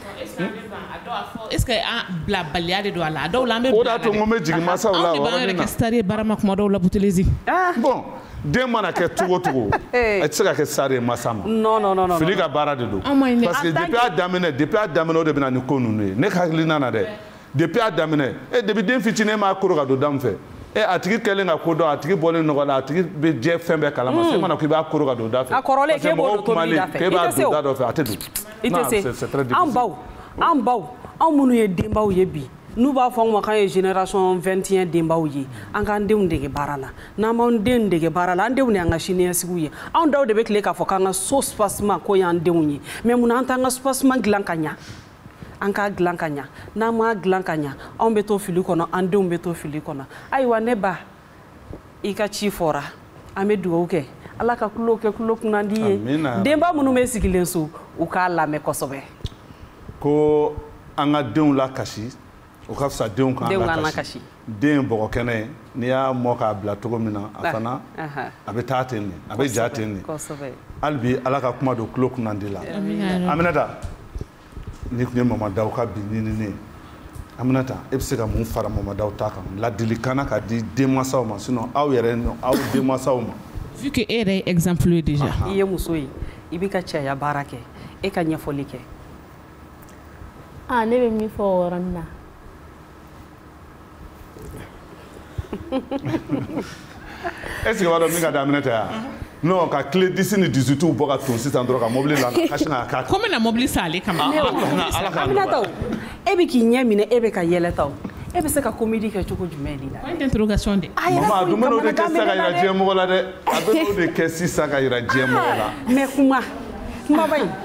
est ce que an bila baliya de don a la a dɔw la an bɛ o de y'a to n ko n bɛ jigin masaw la o yɔrɔnin na anw de b'an yɛrɛ kɛ star ye baara ma kuma dɔw la Buthelezi bon den mana kɛ cogo cogo a tɛ se ka kɛ star ye masa ma non non non fili ka baara de don parce que depuis a daminɛ depuis a daminɛ o de bɛ na ni ko ninnu ye ne ka hakilina na dɛ depuis a daminɛ e depuis den fitinin m'a koro ka don da min fɛ e a tigi kɛlen ka ko dɔn a tigi bɔlen nɔgɔ la a tigi bɛ diɲɛ fɛn bɛɛ kalama se mana k'i b'a koro ka don da fɛ a kɔrɔlen k'e b'o don tobili da fɛ k'e b'a don da dɔ fɛ a tɛ don i tɛ se an baw an baw anw minnu ye denbaw ye bi n'u b'a fɔ anw ma k'an ye génération vingt et un denbaw ye an k'an denw dege baara la n'an b'an denw dege baara la an denw de y'an ka siniɲɛsigiw ye anw daw de bɛ tile k'a fɔ k'an ka so spacement ko y'an denw ye mais munna an t'an ka spacement dilan ka ɲa an k'a dilan ka ɲa n'an m'a dilan ka ɲa anw bɛ to fili kɔnɔ an denw bɛ to fili kɔnɔ ayiwa ne ba i ka ci fɔra an bɛ dugawu kɛ ala ka tulo kɛ tulo kunnandi ye denba minnu bɛ sigilen so u k'a lamɛn kosɛbɛ ko an ka denw lakasi o ka fisa denw kan lakasi den ye bɔgɔ kɛnɛ ye n'i y'a mɔ k'a bila cogo min na a fana a bɛ taa ten de a bɛ ja ten de hali bi ala ka kuma don tulo kunnandi la Aminata ni tun ye Mama Dawu ka bi ɲinini ye Aminata e bɛ se ka mun fara Mama Dawu ta kan ladilikan ka di denmansaw ma sinon aw yɛrɛ aw denmansaw ma vu que e yɛrɛ ye exemple ye déjà i ye muso ye i b'i ka cɛya baara kɛ e ka ɲɛfɔli kɛ ah ne bɛ min fɔ o yɔrɔnin na est-ce que b'a dɔn min ka di Aminata ya non ka clé dix ni dix-huit bɔ ka ton sisan dɔrɔn ka mobili la ka sin k'a k'a kan ko n bɛna mobili san ale kama Aminata e bɛ k'i ɲɛ minɛ e bɛ ka yɛlɛ ta e bɛ se ka comédie kɛ cogo jumɛn de la point d'interrogation de mama a dun bɛ n'o de kɛ sisan ka yira diɲɛ mɔgɔ la dɛ a bɛ n'o de kɛ sisan ka yira diɲɛ mɔgɔ la mais kuma kumaba in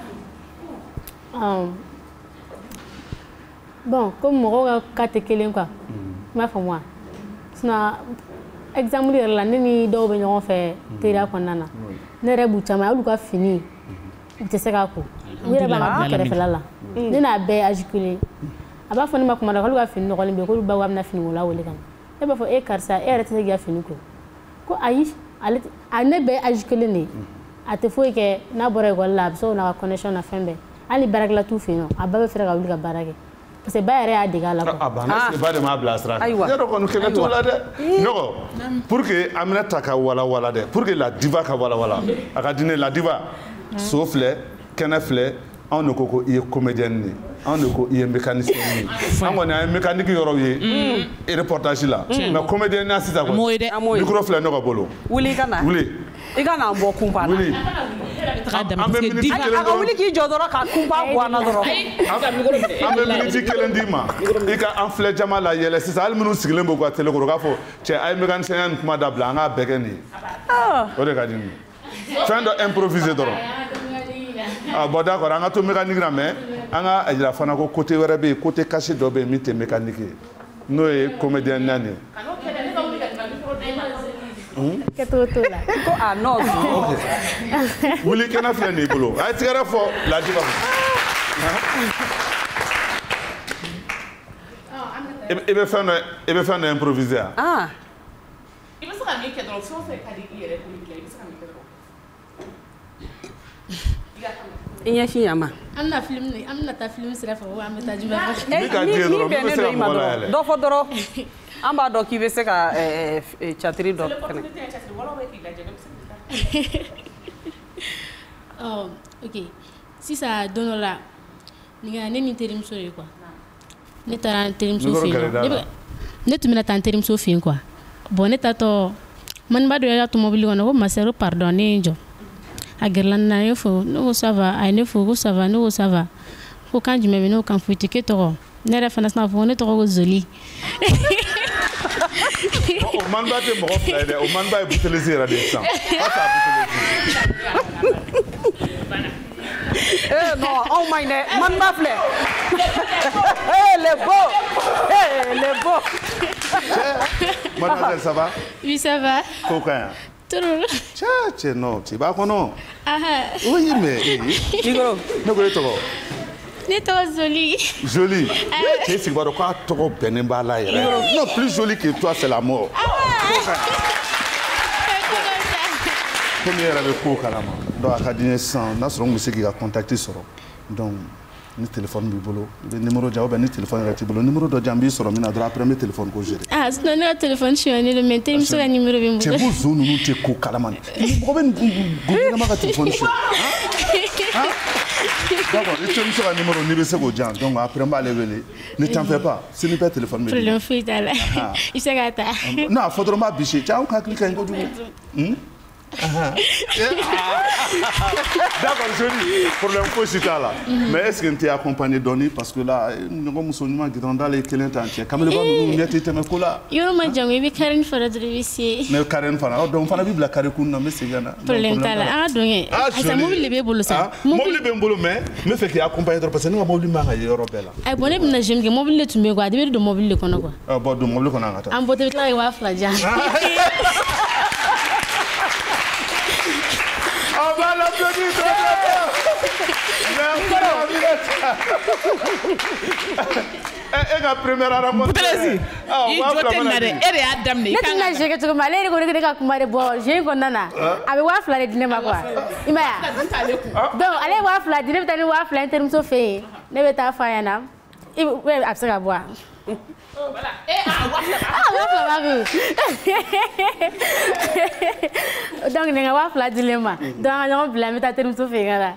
bon comme mɔgɔw ka cas tɛ kelen quoi i m'a faamu wa sinon exemple yɛrɛ la ne ni dɔw bɛ ɲɔgɔn fɛ teriya kɔnɔna na ne yɛrɛ b'u caman olu ka fini u tɛ se k'a ko u yɛrɛ b'an ka du kɛrɛfɛla la ne n'a bɛɛ ye âge kelen a b'a fɔ ne ma kuma la k'olu ka fini nɔgɔlen bɛ k'olu ba wa bɛna fini wula wele ka na ne b'a fɔ e karisa e yɛrɛ tɛ se k'i ka fini ko ko ayi ale a ne bɛɛ âge kelen de ye a tɛ foyi kɛ n'a bɔra ekɔli la a bɛ se k'o n'a ka connexion na fɛn bɛɛ hali baarakɛla t'u fɛ yen nɔ a ba bɛ fɛrɛ ka wuli ka baara kɛ parce que ba yɛrɛ y'a dege a la quoi. a banna est-ce que ba de m'a bila sira kan yɔrɔ kɔni kɛlɛ t'o la dɛ nɔgɔ pour que Aminata ka wala wala dɛ pour que la diva ka wala wala a ka di ne la diva so filɛ kɛnɛ filɛ anw de ko ko i ye comédienne de anw de ko i ye mécanicienne de an kɔni an ye mécanique yɔrɔw ye reportage la mais comédienne na sisan kɔni micro filɛ ne ka bolo wuli i ka na wuli i ka na bɔ kunpa la wuli an bɛ miniti kelen dɔrɔn a ka wuli k'i jɔ dɔrɔn ka kunpa bɔ an na dɔrɔn an bɛ miniti kelen d'i ma i ka an filɛ jama la yɛlɛ sisan hali minnu sigilen b'u ka télé kɔrɔ k'a fɔ cɛ a ye mécanicienne ni kuma dabila an k'a bɛɛ kɛ nin ye o de ka di ne ye fɛn dɔ improviser dɔrɔn ah bon d'accord an ka to mécanique la mais an ka jira fana ko côté wɛrɛ bɛ yen côté caché dɔ bɛ yen min tɛ mécanique ye n'o ye comédien naani ye. kɛcogo t'o la ko a nɔ wuli kɛnɛ filɛ nin i bolo a ye tigɛrɛ fɔ Ladiba i bɛ fɛn dɔ i bɛ fɛn dɔ improviser yan. i bɛ se ka min kɛ dɔrɔn fɛn o fɛn ka di i yɛrɛ k'o kɛ i bɛ se ka min kɛ dɔrɔn. i ɲɛsin yan ma. an bɛna film an bɛna taa film sira fɛ wa an bɛ taa jumɛn fɛ. min ka di ye dɔrɔn min bɛ se ka mɔgɔ layɛlɛ. dɔ fɔ dɔrɔn an b'a dɔn k'i bɛ se ka catiri dɔ fɛnɛ. ɔ ok sisan don dɔ la nin ne ni n terimuso de ye quoi ne taara n terimuso fɛ yen nɔ ne tun bɛna taa n terimuso fɛ yen quoi bon ne taatɔ maniba dɔ y'a to mobili kɔnɔ ko masɛro pardon ne ye n jɔ a gɛrɛla n na ne fo ne ko ça va a ye ne fo ko ça va ne ko ça va ko kan jumɛn bɛ ne ko kan foyi tɛ k'e tɔgɔ ne yɛrɛ fana sina fɔ ko ne tɔgɔ ko Zoli. o maniba tɛ mɔgɔ fila ye dɛ o maniba ye Boutelesi yɛrɛ de ye sisan aw t'a Boutelesi. eh non anw ma ɲi dɛ maniba filɛ eh les beaux eh les beaux. Mademoiselle, ça va? Oui, ça va. Coquin. Trop. Tiens, tiens, non, tu vas comment? Ah. Oui, mais. Igor, ne connais pas. Ne tɔgɔ Zoli. Joli. Tu es sûr que tu tɔgɔ bɛnnen b'a la yɛrɛ. Non, plus joli que toi, c'est la mort. Comme yɛrɛ bɛ ko kalama. Donc a ka di n ye sisan n'a sɔrɔ n bɛ se k'i ka contacter sɔrɔ. Donc ni téléphone b'i bolo i bɛ numéro di yan ou bien ni téléphone yɛrɛ t'i bolo numéro dɔ di yan n b'i sɔrɔ min na dɔrɔn après n bɛ téléphone ko gérer. Ah sinon ne ka téléphone suyɛnnen don mais n terimuso ka numéro bɛ n bolo. Cɛ ko zo ninnu tɛ ko kalama ni mɔgɔ bɛ gouvernement ka téléphone suyɛ. D'accord i terimuso ka numéro n'i bɛ se k'o di yan donc après n b'ale wele ne t'en fais pas si ni bɛ téléphone bɛ di. Problème foyi t'a la i bɛ se k'a ta. Non a fɔ dɔrɔn n b'a bisi cɛ anw ka hakili ka ɲi kojugu. D'accord, joli. Problème foyi si t'a la. Mais est-ce que n tɛ accompagné dɔɔni parce que là ɲɔgɔn muso ɲuman gidɔrɔn dalen kelen t'an cɛ kameleba ninnu ɲɛ tɛ tɛmɛ ko la. Yɔrɔ ma jan i bɛ carré fara dɔrɔn i bɛ se. Ne carré fana donc fana b'i bila carré kun na n bɛ segin ka na. Problème t'a la an ka don kɛ. Ah joli. Mobili de b'e bolo sa. Mobili bɛ n bolo mais n bɛ fɛ k'i accompagner dɔrɔn parce que ne ka mobili man ka ye yɔrɔ bɛɛ la. Ayi bon ne bɛna jeune kɛ mobili de tun bɛ yen quoi a bɛ don mobili de kɔnɔ quoi. Ah bon don mobili kɔnɔ an ka taa. An bɔtɔ i bɛ tila ka waa fila di yan. On va l'applaudir très bien. Merci. E ka première rencontre. Boutelesi. I jo tɛ na dɛ e de y'a daminɛ. Ne tɛna jeu kɛ cogo min ale de ko ne ka kuma de bɔ jeu in kɔnɔna na a bɛ waa fila de di ne ma quoi i ma ye donc ale ye waa fila di ne bɛ taa ni waa fila n terimuso fɛ yen ne bɛ taa f'a ɲɛna a bɛ se ka bɔ wa. Voilà. Eh, ah, donc ne ka waa fila dilen ma donc an ka ɲɔgɔn bila n bɛ taa terimuso fɛ yen ka na.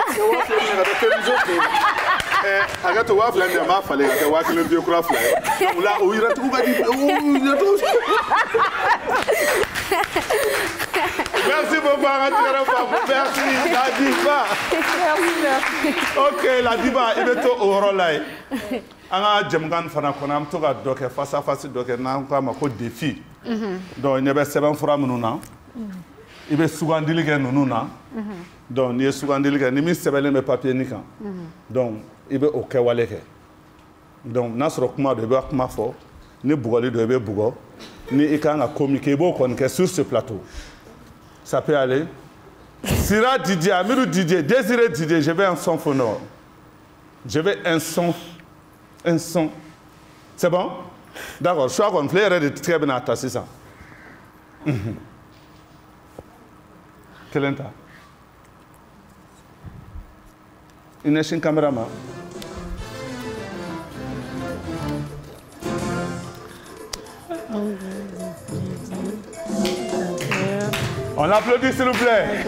Hakɛto waa fila min a m'a falen ka kɛ waa kelen biye kura fila ye o la o yiratigiw ka di o yiratigiw. Merci beaucoup an ka tigɛrɛ fa merci Ladiba. Ok Ladiba i bɛ to o yɔrɔ la yen. An ka jɛmukan fana kɔnɔ an bɛ to ka dɔ kɛ face à face dɔ kɛ n'an k'a ma ko défi. Donc ɲɛ bɛ sɛbɛnfura minnu na i bɛ sugandili kɛ ninnu na donc n'i ye sugandili kɛ ni min sɛbɛnlen bɛ papier nin kan donc i bɛ o kɛwale kɛ donc n'a sɔrɔ kuma don i bɛ kuma fɔ ni bugɔli don i bɛ bugɔ ni i kan ka communiquer i b'o kɔni kɛ sur ce plateau ça peut aller. Sira Didier, Amirou Didier, Désiré Didier, je veux un son sonore. Je veux un son un son. C'est bon? D'accord, je crois qu'on fait de très bien attaché ça. Quel est ça? Une échine caméraman. On applaudit s'il vous plaît.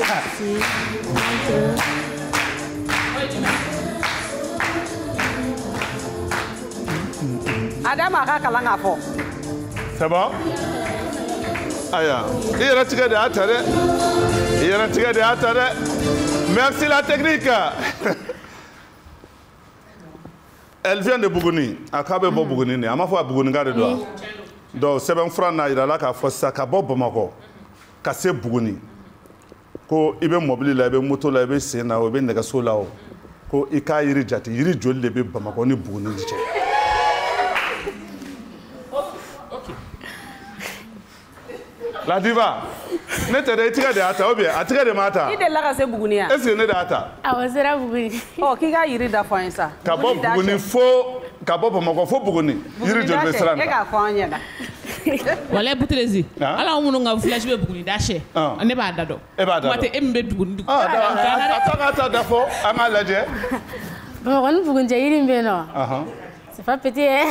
C'est bon? Aya, il y a un tigre de atare. Il y a un tigre de atare. Merci la technique. Elle vient de Bougouni. A Kabe Bo Bougouni. A ma foi Bougouni garde doigt. Donc c'est un frère na ira la ka fossa ka bo Bamako. Ka se Bougouni. Ko ibe mobile la ibe moto la ibe sena o ibe nega so la o. Ko ika yiri jati yiri joli le be Bamako ni Bougouni diche. La diva, ne te de de ata ou bien atire de mata. Il est là ka se Bougouni. Est-ce que ne de ata? Ah, on sera Bougouni. Oh, qui ga yiri da fa ça. Ka bo Bougouni fo ka bo Bamako fo Bougouni. Yiri joli be sran. E ka fa anya da. Wala butelezi. Ala mu nga flash be Bougouni da she. Ne ba da do. E ba da. Mate e mbe Bougouni. Ah, ata ata da fo anga laje. Bon, on Bougouni yiri mbe no. Aha. C'est pas petit hein.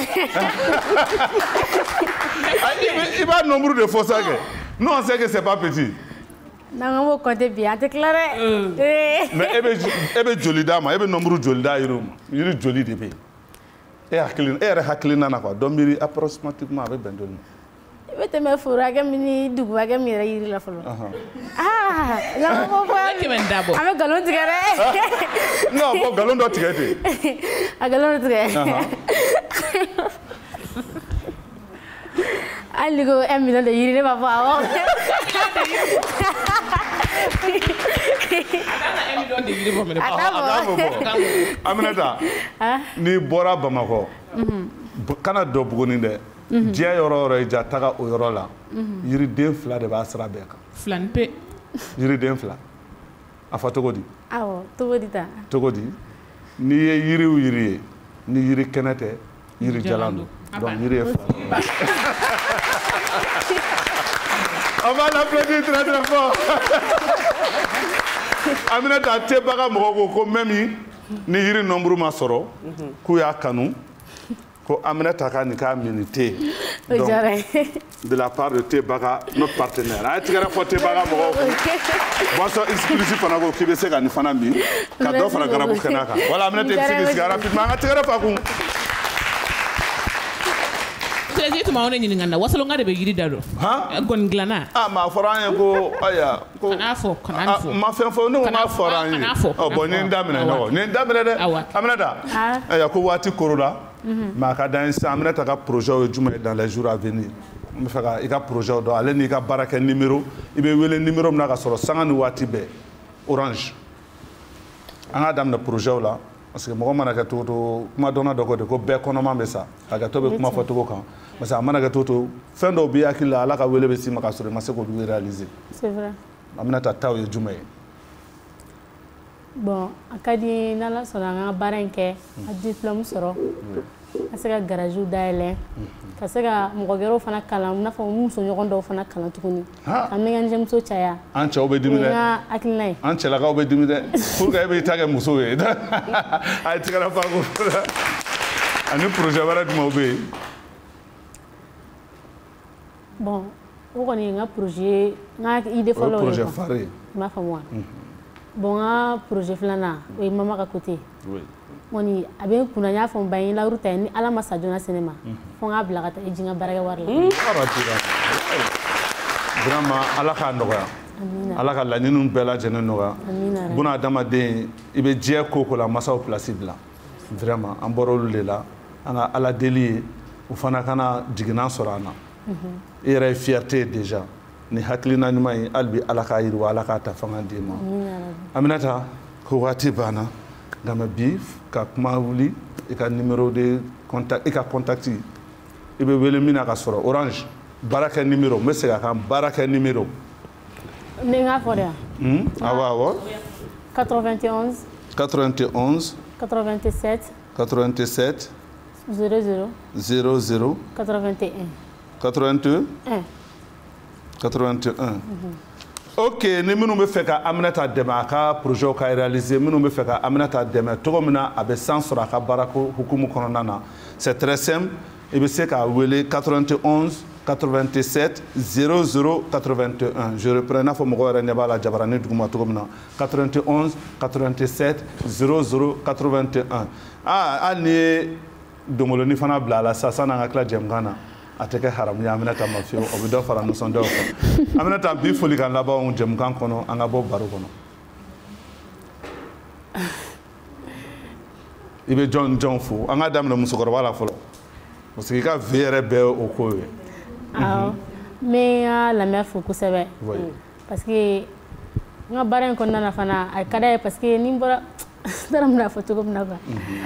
Il va nombre de faux sacs. Nous on sait que c'est pas petit. Non, on va compter bien, c'est clair. Mais elle est jolie dame, elle est nombre jolie dame, il est jolie de pays. Et elle est haklina na quoi, donc il approximativement avec Bendol. Il te met fou, regarde mini double, regarde mini il la follow. Ah, non, on va voir. Avec galon tigre. Non, pas galon d'autre tigre. À galon tigre. Allez go un million de yiri ne va voir. Aminata, ni bora Bamako. Kana do Bougouni de. Dia yoro yoro ja taga o yoro la. Yiri den fila de ba sra beka. Flan pe. Yiri den fila. Afa togodi. Awo, togodi ta. Togodi. Ni ye yiri u yiri ni yiri kenete yiri jalando. Donc yiri e fila. On va l'applaudir très très fort. Aminata te baga mogo ko memi ni yiri nombre ma soro ku ya kanu ko Aminata ka ni ka minité. Donc de la part de te baga notre partenaire. A tigara fo te baga mogo. Boisson exclusive fana ko kibe se ka ni fana mi ka do fana garabu kenaka. Voilà Aminata exclusive rapidement a tigara fa ku. Tezi tu maone nyini ngana wasalonga de be yiri dado ha gon glana ah ma foranye ko aya ko kana fo kana fo ma fe fo no ma foranye o bo ni ndamina no ni ndamina de Aminata aya ko wati korola ma ka dan sa Aminata ka projet o juma dans les jours à venir me fa ka ika projet do ale ni ka baraka numéro ibe wele numéro na ka soro sanga ni wati be orange anga dam na projet la parce que mɔgɔ mana kɛ cogo to kuma dɔnna dɔ ko de ko bɛɛ kɔnɔma bɛ sa a ka to bɛ kuma fɔ cogo kan parce que a mana kɛ cogo to fɛn dɔw b'i hakili la ala ka wele bɛ s'i ma ka sɔrɔ i ma se k'olu réaliser. C'est vrai. Aminata taw ye jumɛn ye. Bon a ka di n'ala sɔnna an ka baara in kɛ a diplôme sɔrɔ ka se ka garage dayɛlɛ ka se ka mɔgɔ wɛrɛw fana kalan i n'a fɔ muso ɲɔgɔn dɔw fana kalan tuguni ka mécanicien muso caya. An cɛw bɛ dimi dɛ. N ka hakilina ye. An cɛlakaw bɛ dimi dɛ pour que e bɛ ta kɛ muso ye a ye tigɛra fa ko ani projet wɛrɛ jumɛnw bɛ yen. Bon o kɔni ye n ka projet n ka idée fɔlɔ ye. O ye projet phare ye. I m'a faamu wa. Bon n ka projet filanan o ye mama ka côté. Oui. Kɔni a bɛ n kunna n y'a fɔ n ba ye n lawuru ta ye ni ala ma sa joona se ne ma fo n k'a bila ka taa eji n ka baarakɛ wari la. Vraiment ala k'a nɔgɔya ala ka laɲiniw bɛɛ lajɛlen nɔgɔya buna adamaden i bɛ diɲɛ ko o ko la masaw place bila vraiment an bɔra olu de la an ka ala deli ye u fana kana jiginan sɔrɔ an na i yɛrɛ ye fierté ye déjà ni hakilina ɲuman ye hali bi ala k'a yiriwa ala k'a ta fanga d'i ma Aminata ko waati banna nka mɛ bi ka kuma wuli i ka numéro de contact i ka contact i bɛ wele min na ka sɔrɔ orange baarakɛ numéro n bɛ segin a kan baarakɛ numéro. Ne n k'a fɔ de wa. Awɔ awɔ. quatre-vingt-onze. quatre-vingt-onze. quatre-vingt-sept. quatre-vingt-sept. zéro zéro. zéro zéro. quatre-vingt-un. quatre-vingt-un. un. quatre-vingt-un. Ok, ni minnu bɛ fɛ ka Aminata dɛmɛ a ka projet ka réaliser minnu bɛ fɛ ka Aminata dɛmɛ cogo min na a bɛ san sɔrɔ a ka baarako hukumu kɔnɔna na c'est très simple i bɛ se k'a wele quatre-vingt-onze quatre-vingt-sept zéro zéro quatre-vingt-un je reprends i n'a fɔ mɔgɔ yɛrɛ ɲɛ b'a la Jabaranin duguma cogo min na quatre-vingt-onze quatre-vingt-sept zéro zéro quatre-vingt-un ah hali ni ye dongoloni fana bila a la sa san'an ka tila jɛmukan na a tɛ kɛ haramu ye Aminata ma fiyewu o bɛ dɔ fara nisɔndiyaw kan Aminata bi folikan labanw jɛmukan kɔnɔ an ka bɔ baro kɔnɔ i bɛ jɔn jɔn fo an ka daminɛ musokɔrɔba la fɔlɔ parce que i ka vie yɛrɛ bɛɛ o ko ye. awɔ n bɛ n ka lamɛn fo kosɛbɛ parce que n ka baara in kɔnɔna na fana a ka d'a ye parce que ni n bɔra n taara mun na fɔ cogo min na quoi.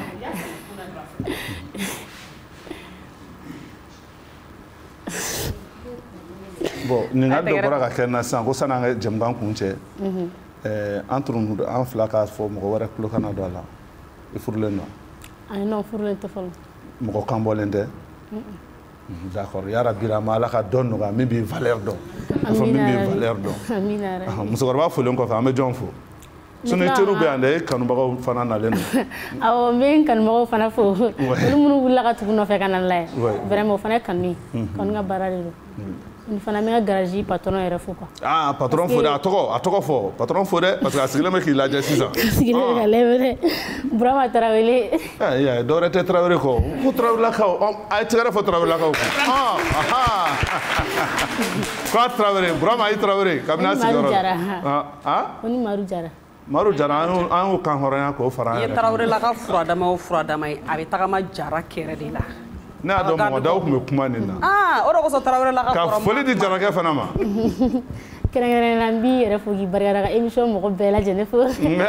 bon ɲininkali dɔ bɔra ka kɛ n na sisan ko sani an ka jɛmukan kun cɛ an tun an fila k'a fɔ mɔgɔ wɛrɛ tulo kana don a la i furulen don. ayi non furulen tɛ fɔlɔ. mɔgɔ kan bɔlen tɛ. d'accord yarabi ma ala ka dɔn nɔgɔya min b'i valeur dɔn a fɔ min b'i valeur dɔn musokɔrɔba folen kɔfɛ an bɛ jɔn fo sinon i teriw bɛ yan dɛ i kanubagaw fana nalen don. awɔ n bɛ n kanubagaw fana fo olu minnu wulila ka tugu nɔfɛ ka na n layɛ vraiment o fana ye kanu ye kanu ka baara de don. n fana bɛ n ka garage patron yɛrɛ fo quoi. ah patron fo dɛ a tɔgɔ a tɔgɔ fɔ patron fo dɛ parce que a sigilen bɛ k'i lajɛ sisan. sigilen bɛ ka lajɛ dɛ Burama Tarawele. ɛɛ dɔwɛrɛ tɛ Tarawele kɔ ko Tarawelelakaw a ye tɛgɛrɛ fɔ Tarawelelakaw kun. ko a Tarawele Burama ayi Tarawele kabini a sigiyɔrɔ la. ko ni Maru Jara. Maru Jara an y'o kan hɔrɔnya k'o fara an yɛrɛ kan. i ye Tarawelelaka furadama o furadama ye a bɛ tagama Jara kɛrɛ de la. ne y'a dɔn mɔgɔ daw tun bɛ kuma nin na. aa o de kosɔn Tarawelelaka ka foli di Jarakɛ fana ma. kɛrɛnkɛrɛnnen la n b'i yɛrɛ fo k'i barikada ka émission mɔgɔ bɛɛ lajɛlen fo.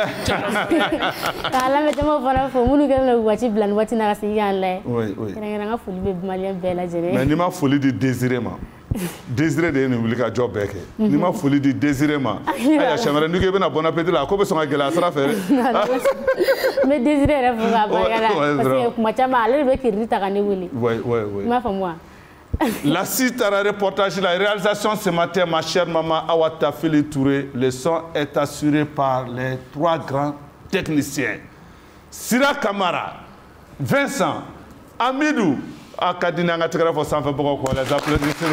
k'a lamɛnjamaw fana fo minnu kɛlen don waati bila ni waati na ka segin k'an layɛ. kɛrɛnkɛrɛnnen n ka foli bɛ maliyɛn bɛɛ lajɛlen. mais n'i ma foli di Désiré ma Désiré de ye nin wuli ka jɔ bɛɛ kɛ n'i ma foli di Désiré ma ayiwa siɲɛ wɛrɛ n'i ko i bɛna Bon Appétit la a ko bɛ sɔn ka gɛlɛya sira fɛ dɛ. n bɛ Désiré yɛrɛ fo k'a barikada parce que kuma caman ale de bɛ crédit ta ka ne wele. oui oui oui. i m'a faamu wa. Lassi Tara reportage, la réalisation ce matin, ma chère maman Awa Tafili Touré. Le son est assuré par les trois grands techniciens. Sira Kamara, Vincent, Amidou, Akadina Ngatigara pour s'en faire beaucoup, les applaudissements.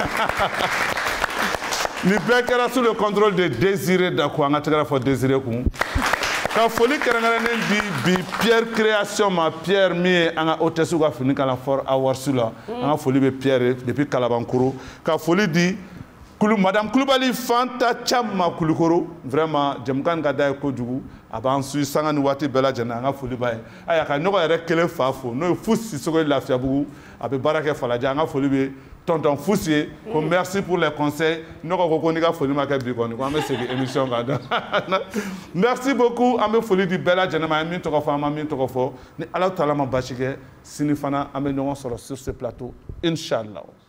Ni bɛɛ kɛra sous le contrôle de Désiré Dakou, Ngatigara pour Désiré Kou. Ka foli kɛrɛnkɛrɛnnen di bi Pierre Création ma Pierre min ye an ka hôtesse ka fini kala fort awarsu la an ka foli bɛ Pierre depuis Kalabankuru ka foli di Kulu madame Kulubali Fanta Chama Kulukoro vraiment jɛmukan ka d'a ye kojugu a b'an suit sanga ni waati bɛɛ lajɛlen an ka foli b'a ye ayi a ka ɲɔgɔn yɛrɛ kelen fa fo n'o ye Fu Sisoko ye Lafiyabugu a bɛ baara kɛ Falajɛ an ka foli bɛ tonton Fusi ye ko merci pour les conseils ne ko ko n'i ka foli ma kɛ bi kɔni ko an bɛ segin émission kan merci beaucoup an bɛ foli di bɛɛ lajɛlen ma an ye min tɔgɔ fɔ an ma min tɔgɔ fɔ ni Ala taala ma basi kɛ sini fana an bɛ ɲɔgɔn sɔrɔ sur ce plateau inchallah.